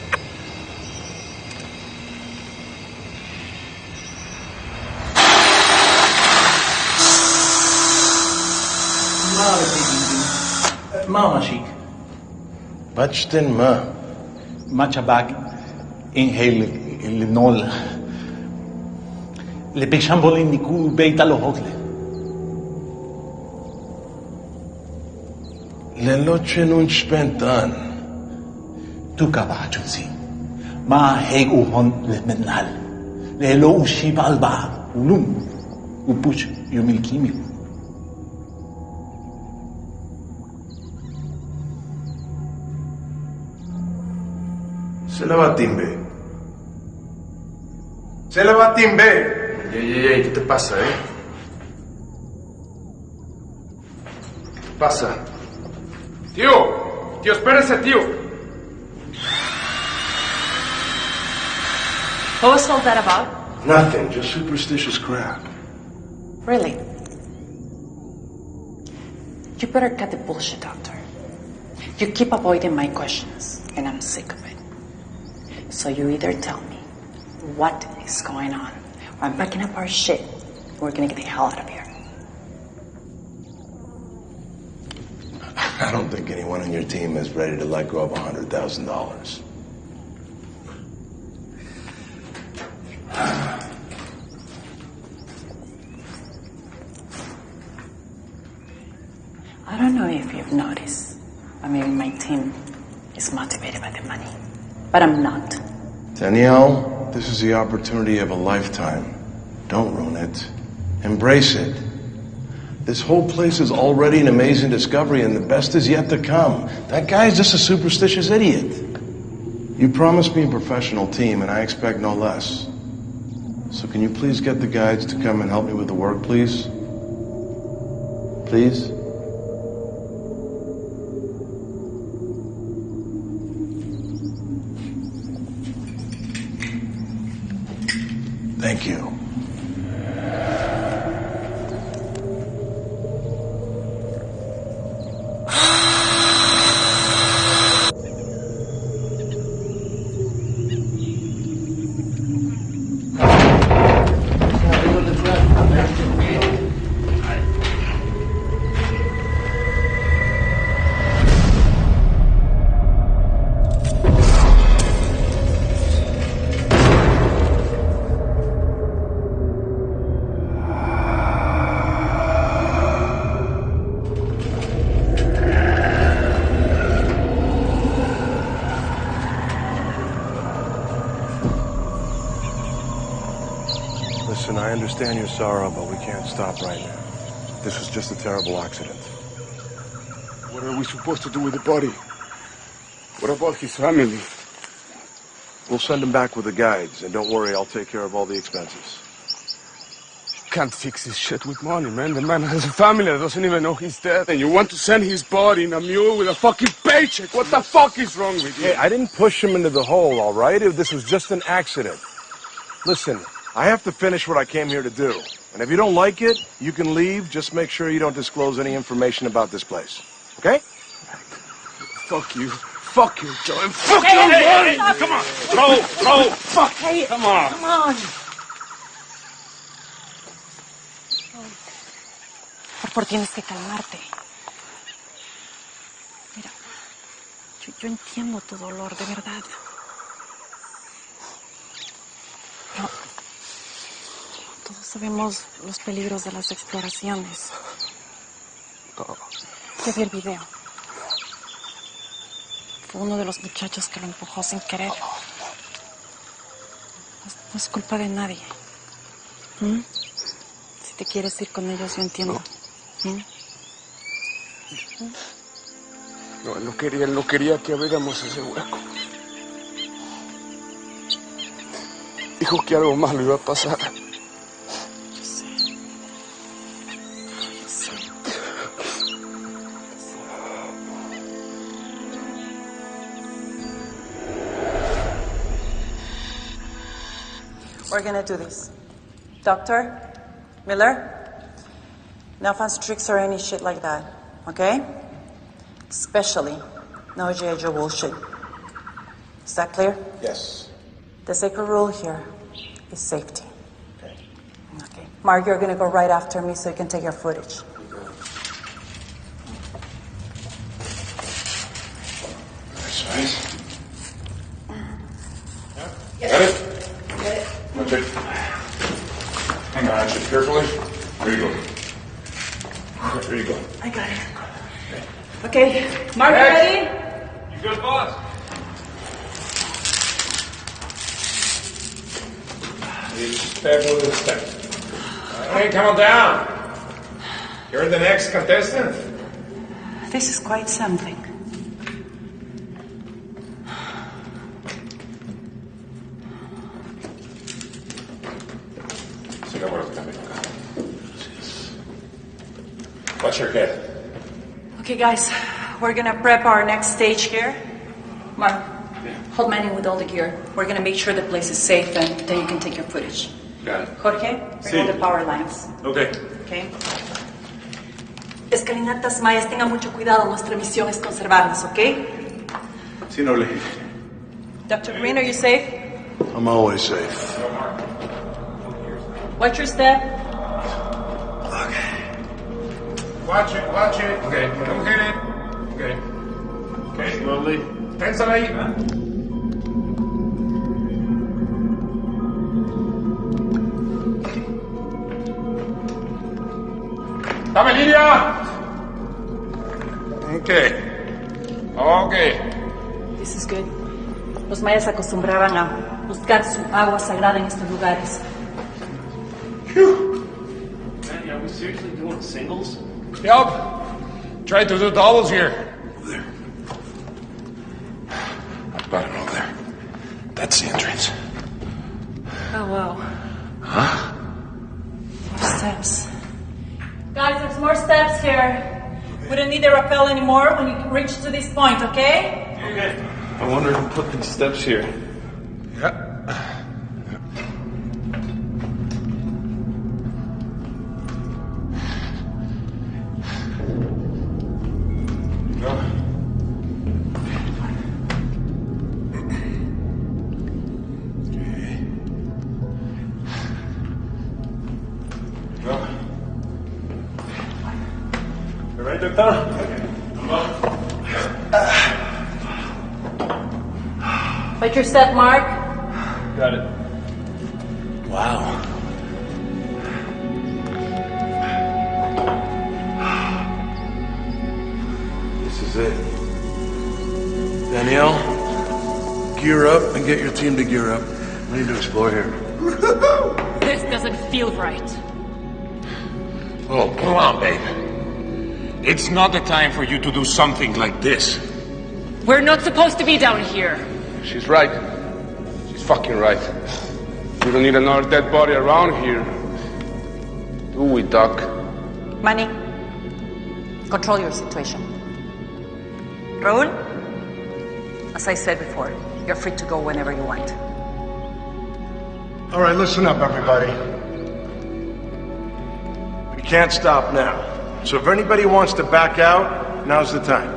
Ma Mashik. Bachtin ma. Machabag. Inhale linol. Le Bechambolin Niku Beita Lohokle. Le noche nun spentan. Tu kabachutsi. Ma heg uhon le menal. lelo ushiba alba, ulum, upuch yumilkimiku. Se le va timbe. Se le va timbe. Ey, ey, ey, ¿qué te pasa, eh? ¿Qué te pasa? Tío, tío, espérese, tío. What was all that about? Nothing, just superstitious crap. Really? You better cut the bullshit, Doctor. You keep avoiding my questions, and I'm sick of it. So you either tell me what is going on, or I'm packing up our shit, and we're gonna get the hell out of here. I don't think anyone on your team is ready to let go of one hundred thousand dollars. I don't know if you've noticed, or maybe my team is motivated by the money, but I'm not. Danielle, this is the opportunity of a lifetime. Don't ruin it. Embrace it. This whole place is already an amazing discovery, and the best is yet to come. That guy is just a superstitious idiot. You promised me a professional team, and I expect no less. So can you please get the guides to come and help me with the work, please? Please? Thank you. Listen, I understand your sorrow, but we can't stop right now. This was just a terrible accident. What are we supposed to do with the body? What about his family? We'll send him back with the guides, and don't worry, I'll take care of all the expenses. You can't fix this shit with money, man. The man has a family that doesn't even know he's dead, and you want to send his body in a mule with a fucking paycheck. What the fuck is wrong with you? Hey, I didn't push him into the hole, all right? This was just an accident. Listen, I have to finish what I came here to do. And if you don't like it, you can leave. Just make sure you don't disclose any information about this place. Okay? Fuck you. Fuck you, Joe. And fuck Hey, your hey, body. hey, come on. Bro, bro. Fuck. Hey, Come on. Come on. Por favor, tienes que calmarte. Mira, yo, yo entiendo tu dolor, de verdad. Pero todos sabemos los peligros de las exploraciones. Ya vi el video. Fue uno de los muchachos que lo empujó sin querer. No, no es culpa de nadie. ¿Mm? Si te quieres ir con ellos, yo entiendo. ¿Mm? No, él no quería, él no quería que abriéramos ese hueco. Dijo que algo malo iba a pasar. Yo sé. Yo sé. We're gonna do this. Doctor, Miller, no fancy tricks or any shit like that, okay? Especially no G I. Joe bullshit. Is that clear? Yes. The sacred rule here is safety. Okay. Okay. Mark, you're gonna go right after me so you can take your footage. Nice, nice. Got it? Get it? Okay. Hang on, just carefully. There you go. There you go. I got it. Okay, Mark, you ready? You good, boss? Step with step. Hey, come on down. You're the next contestant. This is quite something. Watch your head. Okay, guys, we're gonna prep our next stage here. Mark, hold Manny with all the gear. We're gonna make sure the place is safe, and then you can take your footage. Got it. Jorge, bring Sí. all the power lines. Okay. Okay. Escalinatas mayas, tengan mucho cuidado. Nuestra misión es conservarlas, ¿ok? Sí, noble. Doctor Green, are you safe? I'm always safe. Watch your step. Watch it, watch it. Okay, don't hit it. Okay. Okay, slowly. Pénsala ahí. ¡Dame línea! Okay. Okay. This is good. Los mayas acostumbraban a buscar su agua sagrada en estos lugares. Manny, are we seriously doing singles? Yup. Try to do doubles here. There. I've got it over there. That's the entrance. Oh, wow. Huh? More steps. Guys, there's more steps here. We don't need the rappel anymore when you reach to this point, okay? Okay. I wonder who put these steps here. Yeah. You ready, Doctor? Wait your step, Mark. Got it. Wow. This is it. Danielle, gear up and get your team to gear up. We need to explore here. This doesn't feel right. Oh, come on, babe. It's not the time for you to do something like this. We're not supposed to be down here. She's right. She's fucking right. We don't need another dead body around here. Do we, Doc? Manny, control your situation. Raul, as I said before, you're free to go whenever you want. All right, listen up, everybody. We can't stop now. So if anybody wants to back out, now's the time.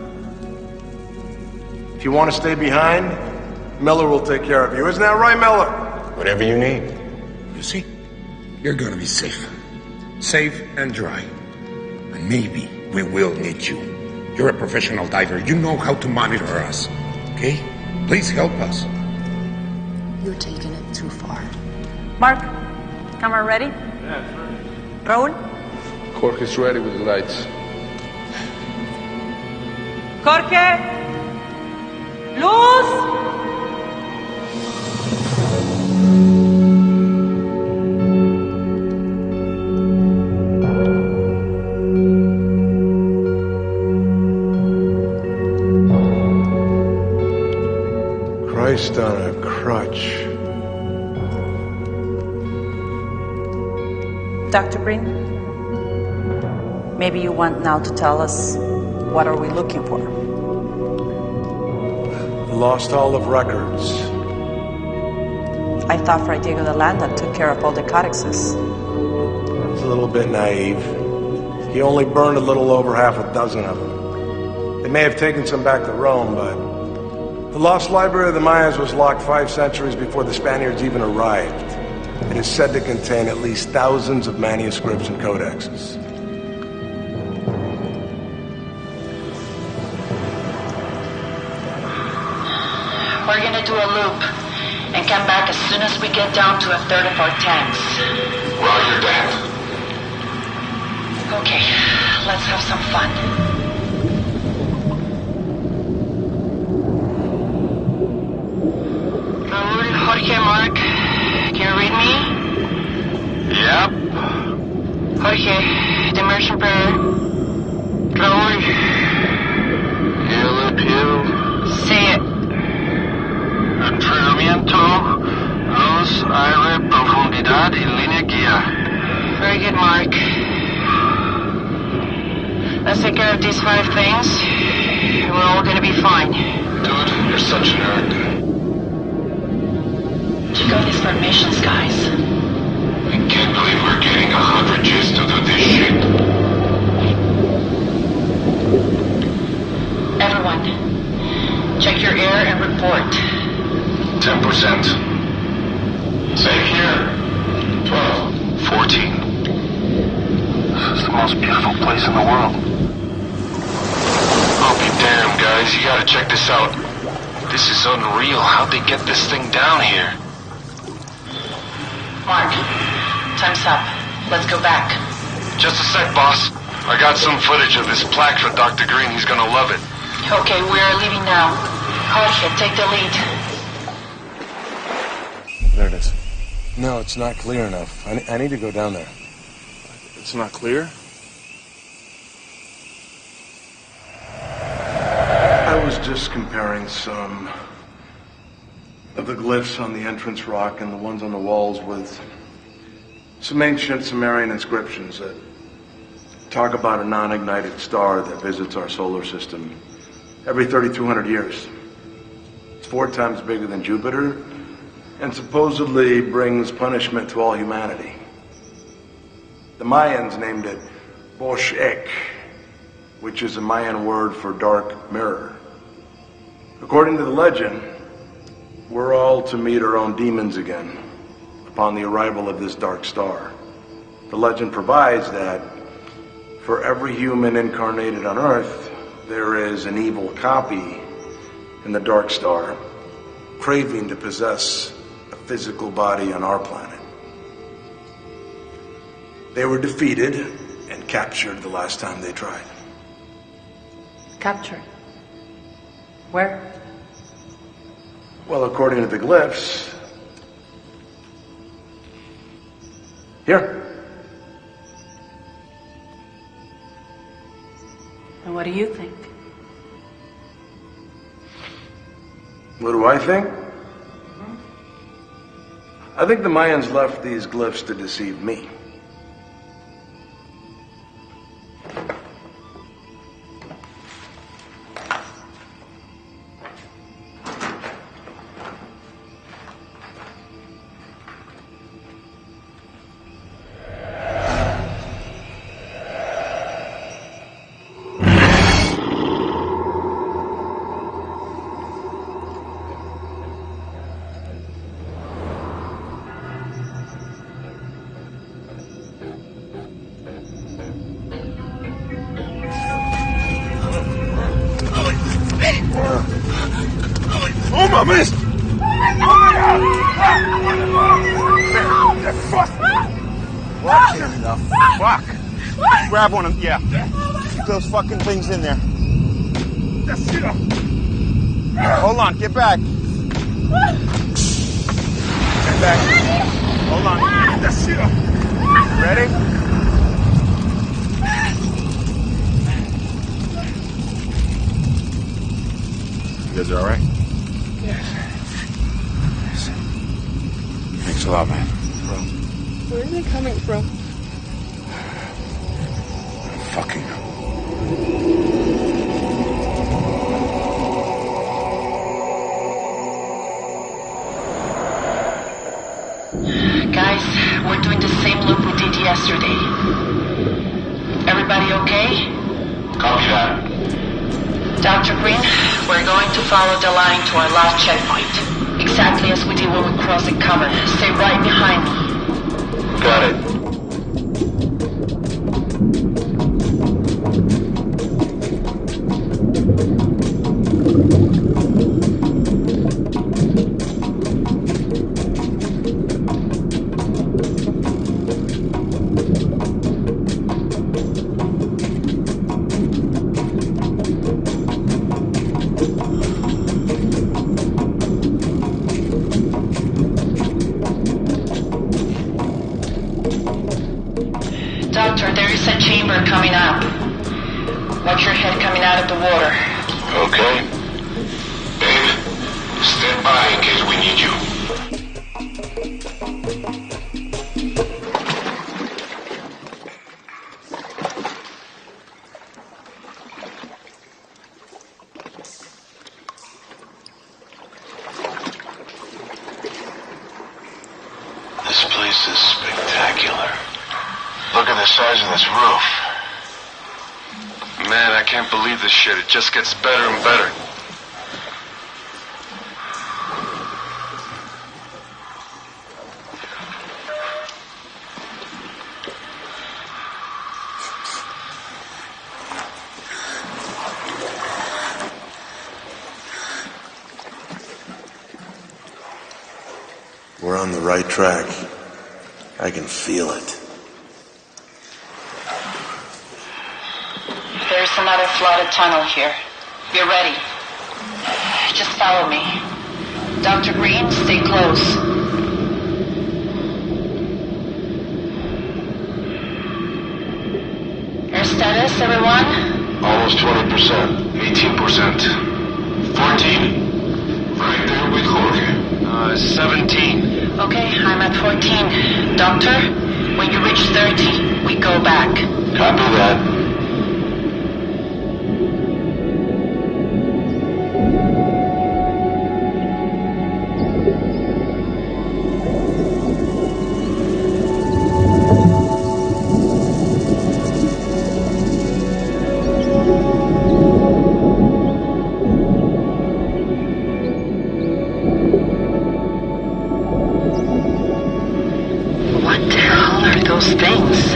If you want to stay behind, Miller will take care of you. Isn't that right, Miller? Whatever you need. You see, you're gonna be safe. Safe and dry. And maybe we will need you. You're a professional diver. You know how to monitor us. Okay? Please help us. You're taking it too far. Mark, camera ready? Yeah, it's ready. Raul? Jorge's ready with the lights. Jorge! Luz! Christ on a crutch. Doctor Green, maybe you want now to tell us what are we looking for? The lost hall of records. I thought Fray Diego de Landa took care of all the codexes. It's a little bit naive. He only burned a little over half a dozen of them. They may have taken some back to Rome, but the Lost Library of the Mayas was locked five centuries before the Spaniards even arrived. It is said to contain at least thousands of manuscripts and codexes. We're gonna do a loop and come back as soon as we get down to a third of our tanks. Roger that. Okay, let's have some fun. Raul, Jorge, Mark, can you read me? prepare. Chloe. Hill Hill. Say it. Entrenamiento. Luz aire profundidad y línea guía. Very good, Mark. Let's take care of these five things. We're all gonna be fine. Dude, you're such a nerd. Check out these formations, guys. I can't believe we're getting a hundred years to do this shit. Everyone, check your air and report. Ten percent. Same here. Twelve. Fourteen. This is the most beautiful place in the world. I'll be damned, guys. You gotta check this out. This is unreal. How'd they get this thing down here? Mark, time's up. Let's go back. Just a sec, boss. I got some footage of this plaque for Doctor Green. He's gonna love it. Okay, we're leaving now. Jorge, take the lead. There it is. No, it's not clear enough. I, I need to go down there. It's not clear? I was just comparing some of the glyphs on the entrance rock and the ones on the walls with some ancient Sumerian inscriptions that talk about a non-ignited star that visits our solar system every thirty-two hundred years. It's four times bigger than Jupiter and supposedly brings punishment to all humanity. The Mayans named it Bosh-Ek, which is a Mayan word for dark mirror. According to the legend, we're all to meet our own demons again upon the arrival of this dark star. The legend provides that for every human incarnated on Earth, there is an evil copy in the dark star, craving to possess a physical body on our planet. They were defeated and captured the last time they tried. Captured? Where? Well, according to the glyphs, here. And what do you think? What do I think? I think the Mayans left these glyphs to deceive me. Oh, my miss! Oh, my God! Watch it. Fuck. Grab one of them. Yeah. Keep those fucking things in there. Hold on. Get back. Get back. Hold on. Ready? You guys are all right? Yes. Thanks a lot, man. Where are they coming from? Fucking hell. Guys, we're doing the same loop we did yesterday. Everybody okay? Copy that. Doctor Green, we're going to follow the line to our last checkpoint. Exactly as we did when we crossed the cover. Stay right behind me. Got it. chamber coming up. Watch your head coming out of the water. Okay. Babe, stand by in case we need you. This place is spectacular. Look at the size of this roof. Man, I can't believe this shit. It just gets better and better. We're on the right track. I can feel it. There's another flooded tunnel here. Be ready. Just follow me. Doctor Green, stay close. Your status, everyone? Almost twenty percent. eighteen percent. fourteen. Right there with Jorge. Uh, seventeen. Okay, I'm at fourteen. Doctor, when you reach thirty, we go back. Copy that. What the hell are those things?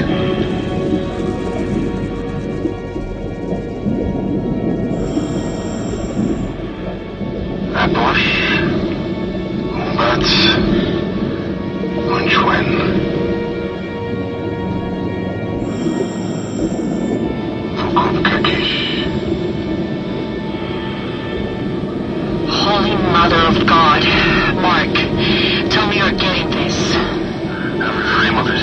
A bush. Bats. Un chuen. Fukupkakish. Holy Mother of God. Mark, tell me you're getting this. Every frame of it.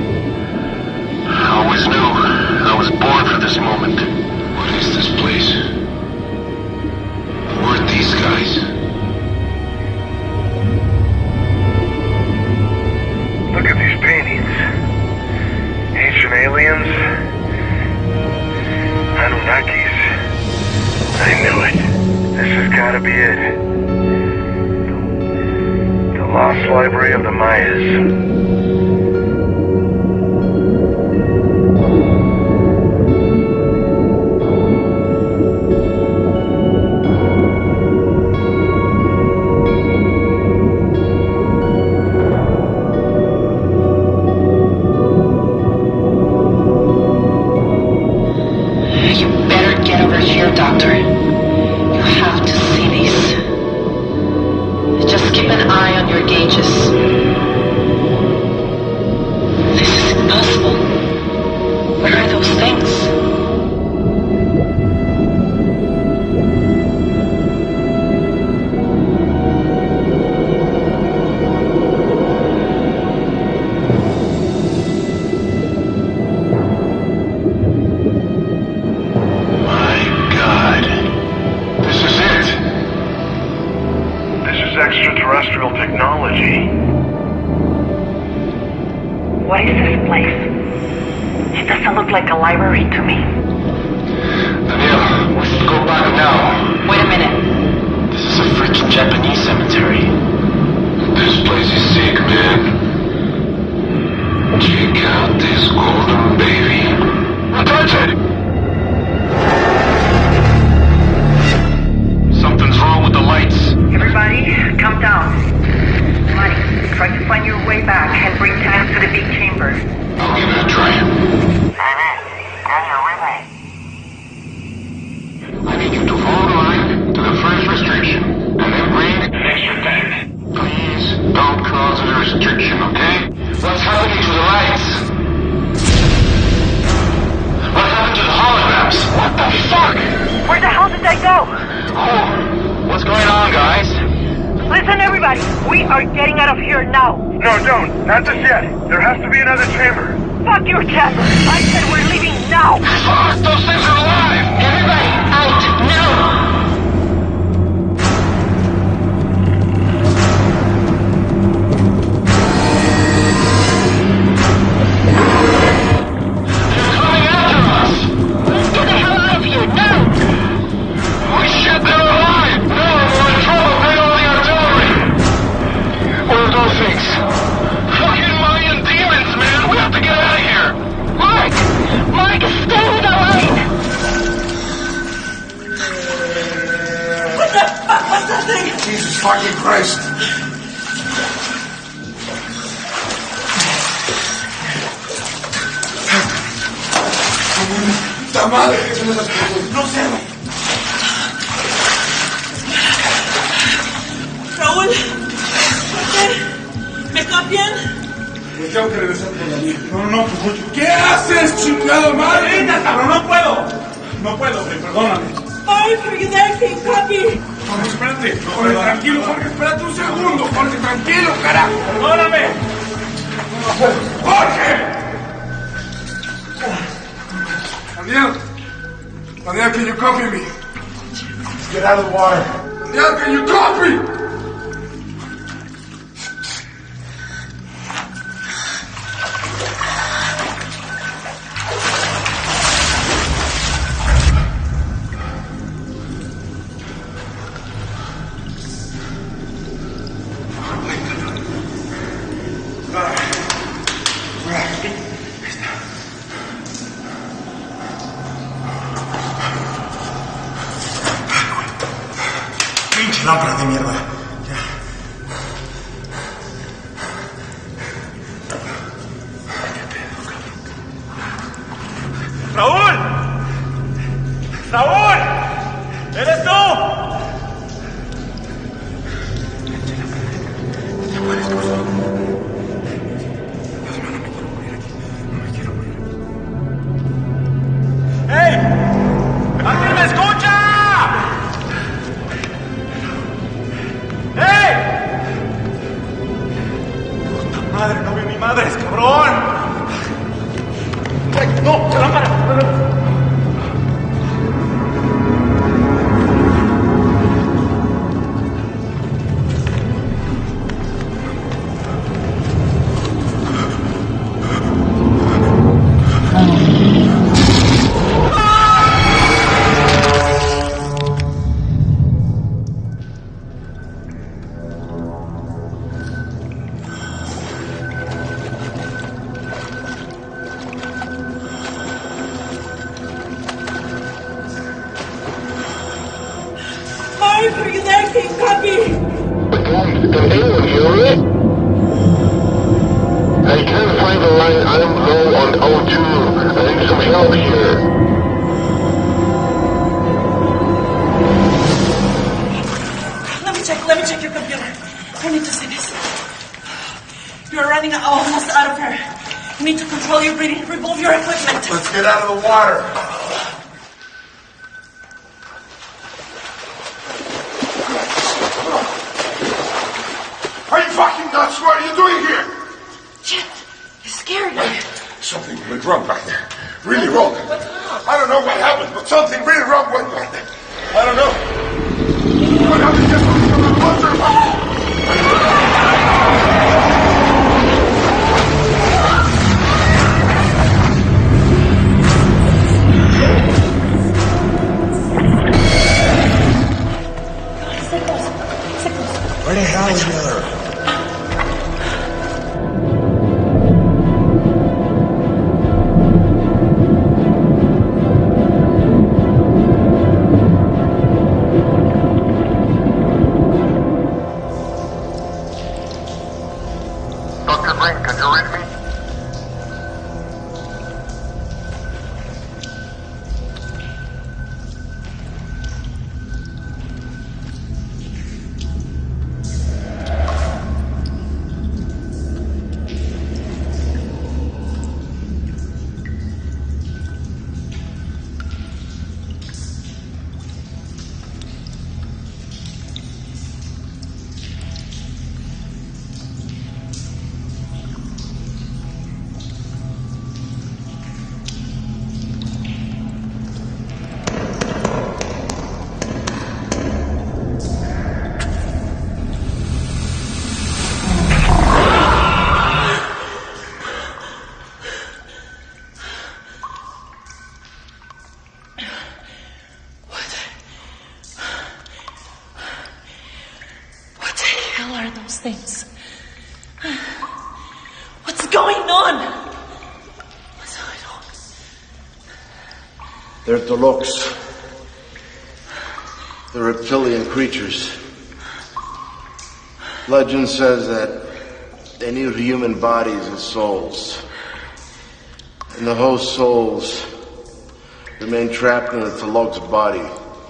I always knew I was born for this moment. What is this place? Who are these guys? Look at these paintings. Ancient aliens. Anunnakis. I knew it. This has got to be it. The, the lost library of the Mayas. Extraterrestrial technology. What is this place? It doesn't look like a library to me. Daniel, we should go back now. Wait a minute. This is a freaking Japanese cemetery. This place is sick, man. Check out this golden baby. Don't touch it! Something's wrong with the lights. Everybody, come down. Money, try to find your way back and bring Tannis to the big chamber. I'll give it a try. I need you to follow the line to the first restriction, and then bring an extra tank. Please don't cross the restriction, okay? What's happening to the lights? What happened to the holograms? What the fuck? Where the hell did they go? Oh, what's going on, guys? Listen, everybody. We are getting out of here now. No, don't. Not just yet. There has to be another chamber. Fuck your chamber. I said we're leaving now. now! Fuck! Those things are alive! Everybody, out, now! Jesus fucking Christ! ¡La madre! ¡No sé! Raúl, ¿por qué? ¿Me copian? Me tengo que regresar por la vía. No, no, pues, ¿qué haces, chingado madre? ¡Venga, cabrón! ¡No puedo! No puedo, güey, perdóname. Ay, pero you there, King, copy. Jorge, espérate. Jorge, tranquilo, Jorge, espérate un segundo. Jorge, tranquilo, carajo. Perdóname. ¡Jorge! Daniel. Daniel, can you copy me? Get out of the water. Daniel, can you copy? Lámpara de mierda. ¡Raúl! ¡Raúl! ¿Eres tú? ¡Hey! ¡Alguien me escucha! ¡Ey! ¡Puta madre! ¡No vi a mi madre! ¡Es cabrón! ¡No! ¡Lámpara! Are you there, King? Copy! Can anyone hear me? I can't find the line. I'm low on O two. I need some help here. Let me check, let me check your computer. I need to see this. You're running almost out of air. You need to control your breathing. Remove your equipment. Let's get out of the water. Are you fucking nuts? What are you doing here? Shit, you scared me. Something went wrong back there. Really wrong. I don't know what happened, but something really wrong went back there. I don't know. What happened? Just something from the monster. Where the hell is Miller? Doctor Brink, can you read me? are those things? What's going on? What's going on? They're Toloks. They're reptilian creatures. Legend says that they need human bodies as souls. And the host souls remain trapped in the Tolok's body.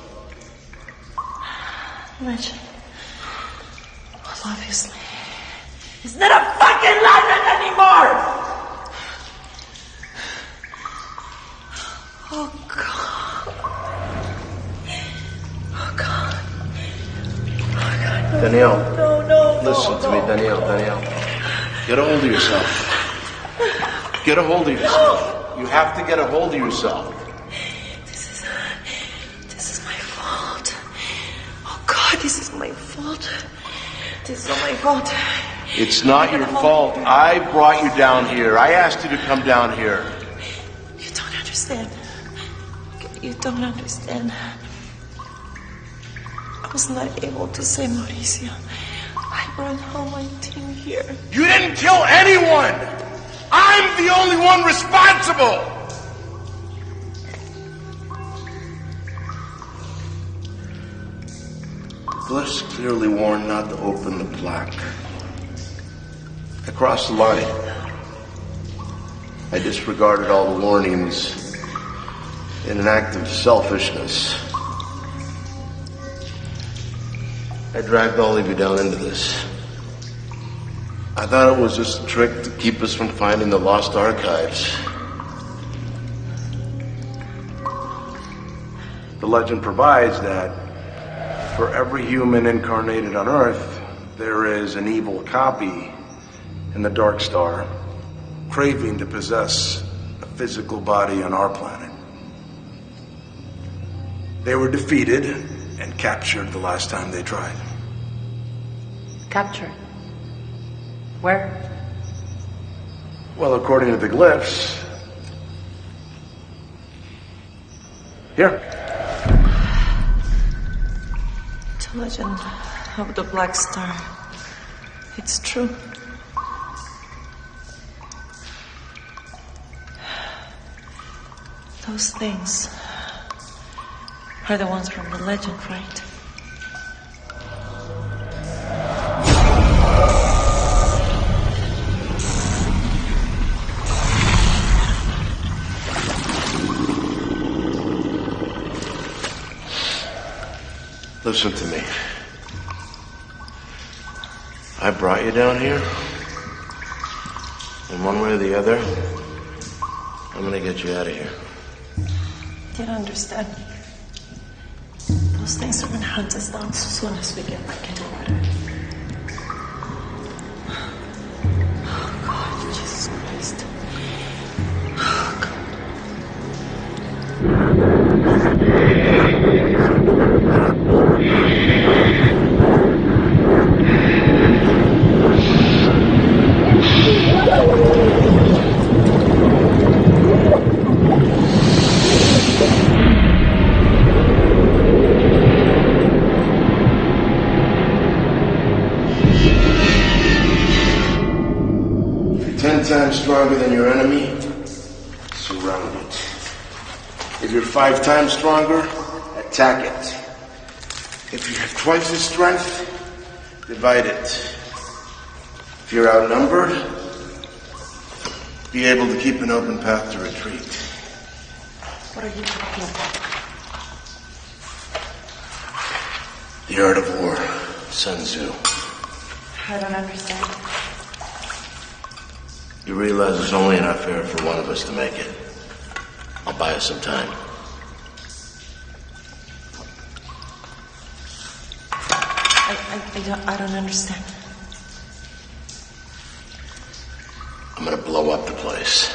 Legend. Well, obviously. It's not a fucking legend anymore! Oh, God. Oh, God. Oh, God. No, Danielle. No, no, no. Listen to no, me, Danielle, no. Danielle. Get a hold of yourself. Get a hold of yourself. You have to get a hold of yourself. This is... This is my fault. Oh, God, this is my fault. This is not my fault. It's not your fault. I brought you down here. I asked you to come down here. You don't understand. You don't understand. I was not able to save Mauricio. I brought home my team here. You didn't kill anyone! I'm the only one responsible! Glyphs clearly warned not to open the plaque. I crossed the line. I disregarded all the warnings in an act of selfishness. I dragged all of you down into this. I thought it was just a trick to keep us from finding the lost archives. The legend provides that for every human incarnated on Earth, there is an evil copy in the Dark Star, craving to possess a physical body on our planet. They were defeated and captured the last time they tried. Captured? Where? Well, according to the glyphs... Here. The legend of the Black Star. It's true. Those things are the ones from the legend, right? Listen to me. I brought you down here. And one way or the other, I'm gonna get you out of here. You don't understand. Those things are gonna hunt us down as soon as we get back into water. Oh, God, Jesus Christ. Oh, God. Ten times stronger than your enemy, surround it. If you're five times stronger, attack it. If you have twice the strength, divide it. If you're outnumbered, be able to keep an open path to retreat. What are you talking about? The art of war, Sun Tzu. I don't understand. You realize it's only not fair for one of us to make it. I'll buy us some time. I, I, I, don't, I don't understand. I'm gonna blow up the place.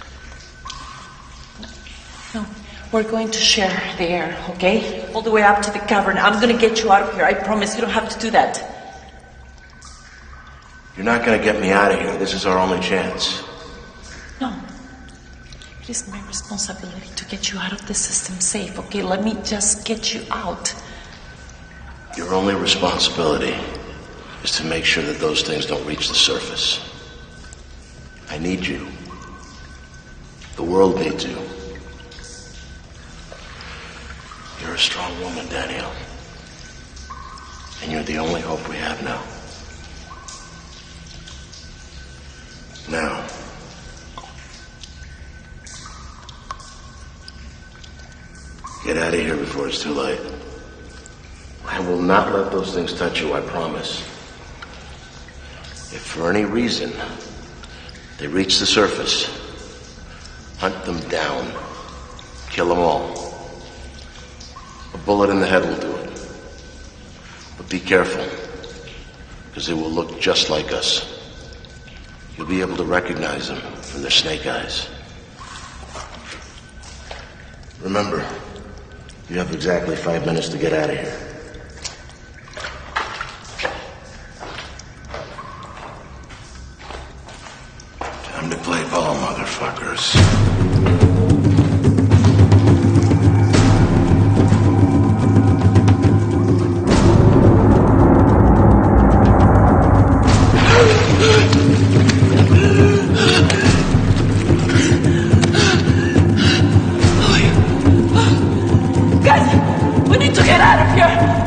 No, we're going to share the air, okay? All the way up to the cavern. I'm gonna get you out of here. I promise you don't have to do that. You're not gonna get me out of here. This is our only chance. No. It is my responsibility to get you out of the system safe, okay? Let me just get you out. Your only responsibility is to make sure that those things don't reach the surface. I need you. The world needs you. You're a strong woman, Danielle. And you're the only hope we have now. Now, get out of here before it's too late. I will not let those things touch you, I promise. If for any reason they reach the surface, hunt them down, kill them all. A bullet in the head will do it. But be careful, because they will look just like us. You'll be able to recognize them from their snake eyes. Remember, you have exactly five minutes to get out of here. Time to play ball, motherfuckers. Guys, we need to get out of here!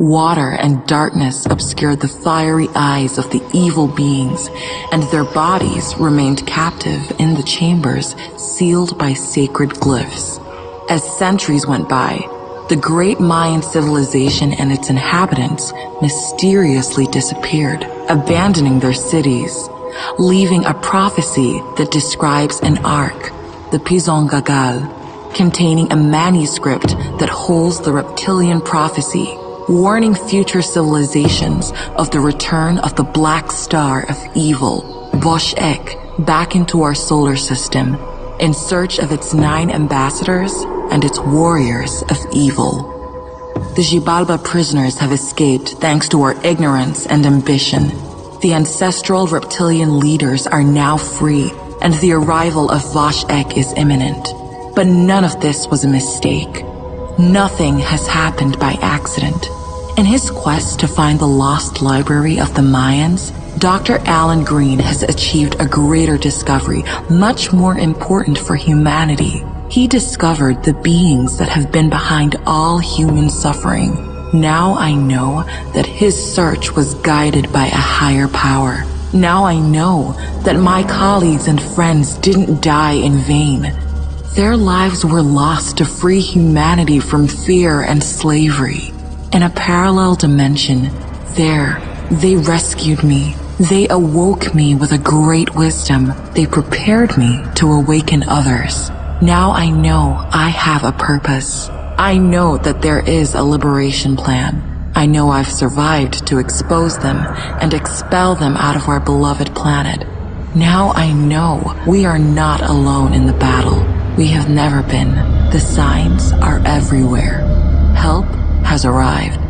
Water and darkness obscured the fiery eyes of the evil beings, and their bodies remained captive in the chambers sealed by sacred glyphs. As centuries went by, the great Mayan civilization and its inhabitants mysteriously disappeared, abandoning their cities, leaving a prophecy that describes an ark, the Pizongagal, containing a manuscript that holds the reptilian prophecy, warning future civilizations of the return of the black star of evil, Vosh-Ek, back into our solar system, in search of its nine ambassadors and its warriors of evil. The Xibalba prisoners have escaped thanks to our ignorance and ambition. The ancestral reptilian leaders are now free, and the arrival of Vosh-Ek is imminent. But none of this was a mistake. Nothing has happened by accident. In his quest to find the lost library of the Mayans, Doctor Alan Green has achieved a greater discovery, much more important for humanity. He discovered the beings that have been behind all human suffering. Now I know that his search was guided by a higher power. Now I know that my colleagues and friends didn't die in vain. Their lives were lost to free humanity from fear and slavery. In a parallel dimension, there, they rescued me. They awoke me with a great wisdom. They prepared me to awaken others. Now I know I have a purpose. I know that there is a liberation plan. I know I've survived to expose them and expel them out of our beloved planet. Now I know we are not alone in the battle. We have never been. The signs are everywhere. Help has arrived.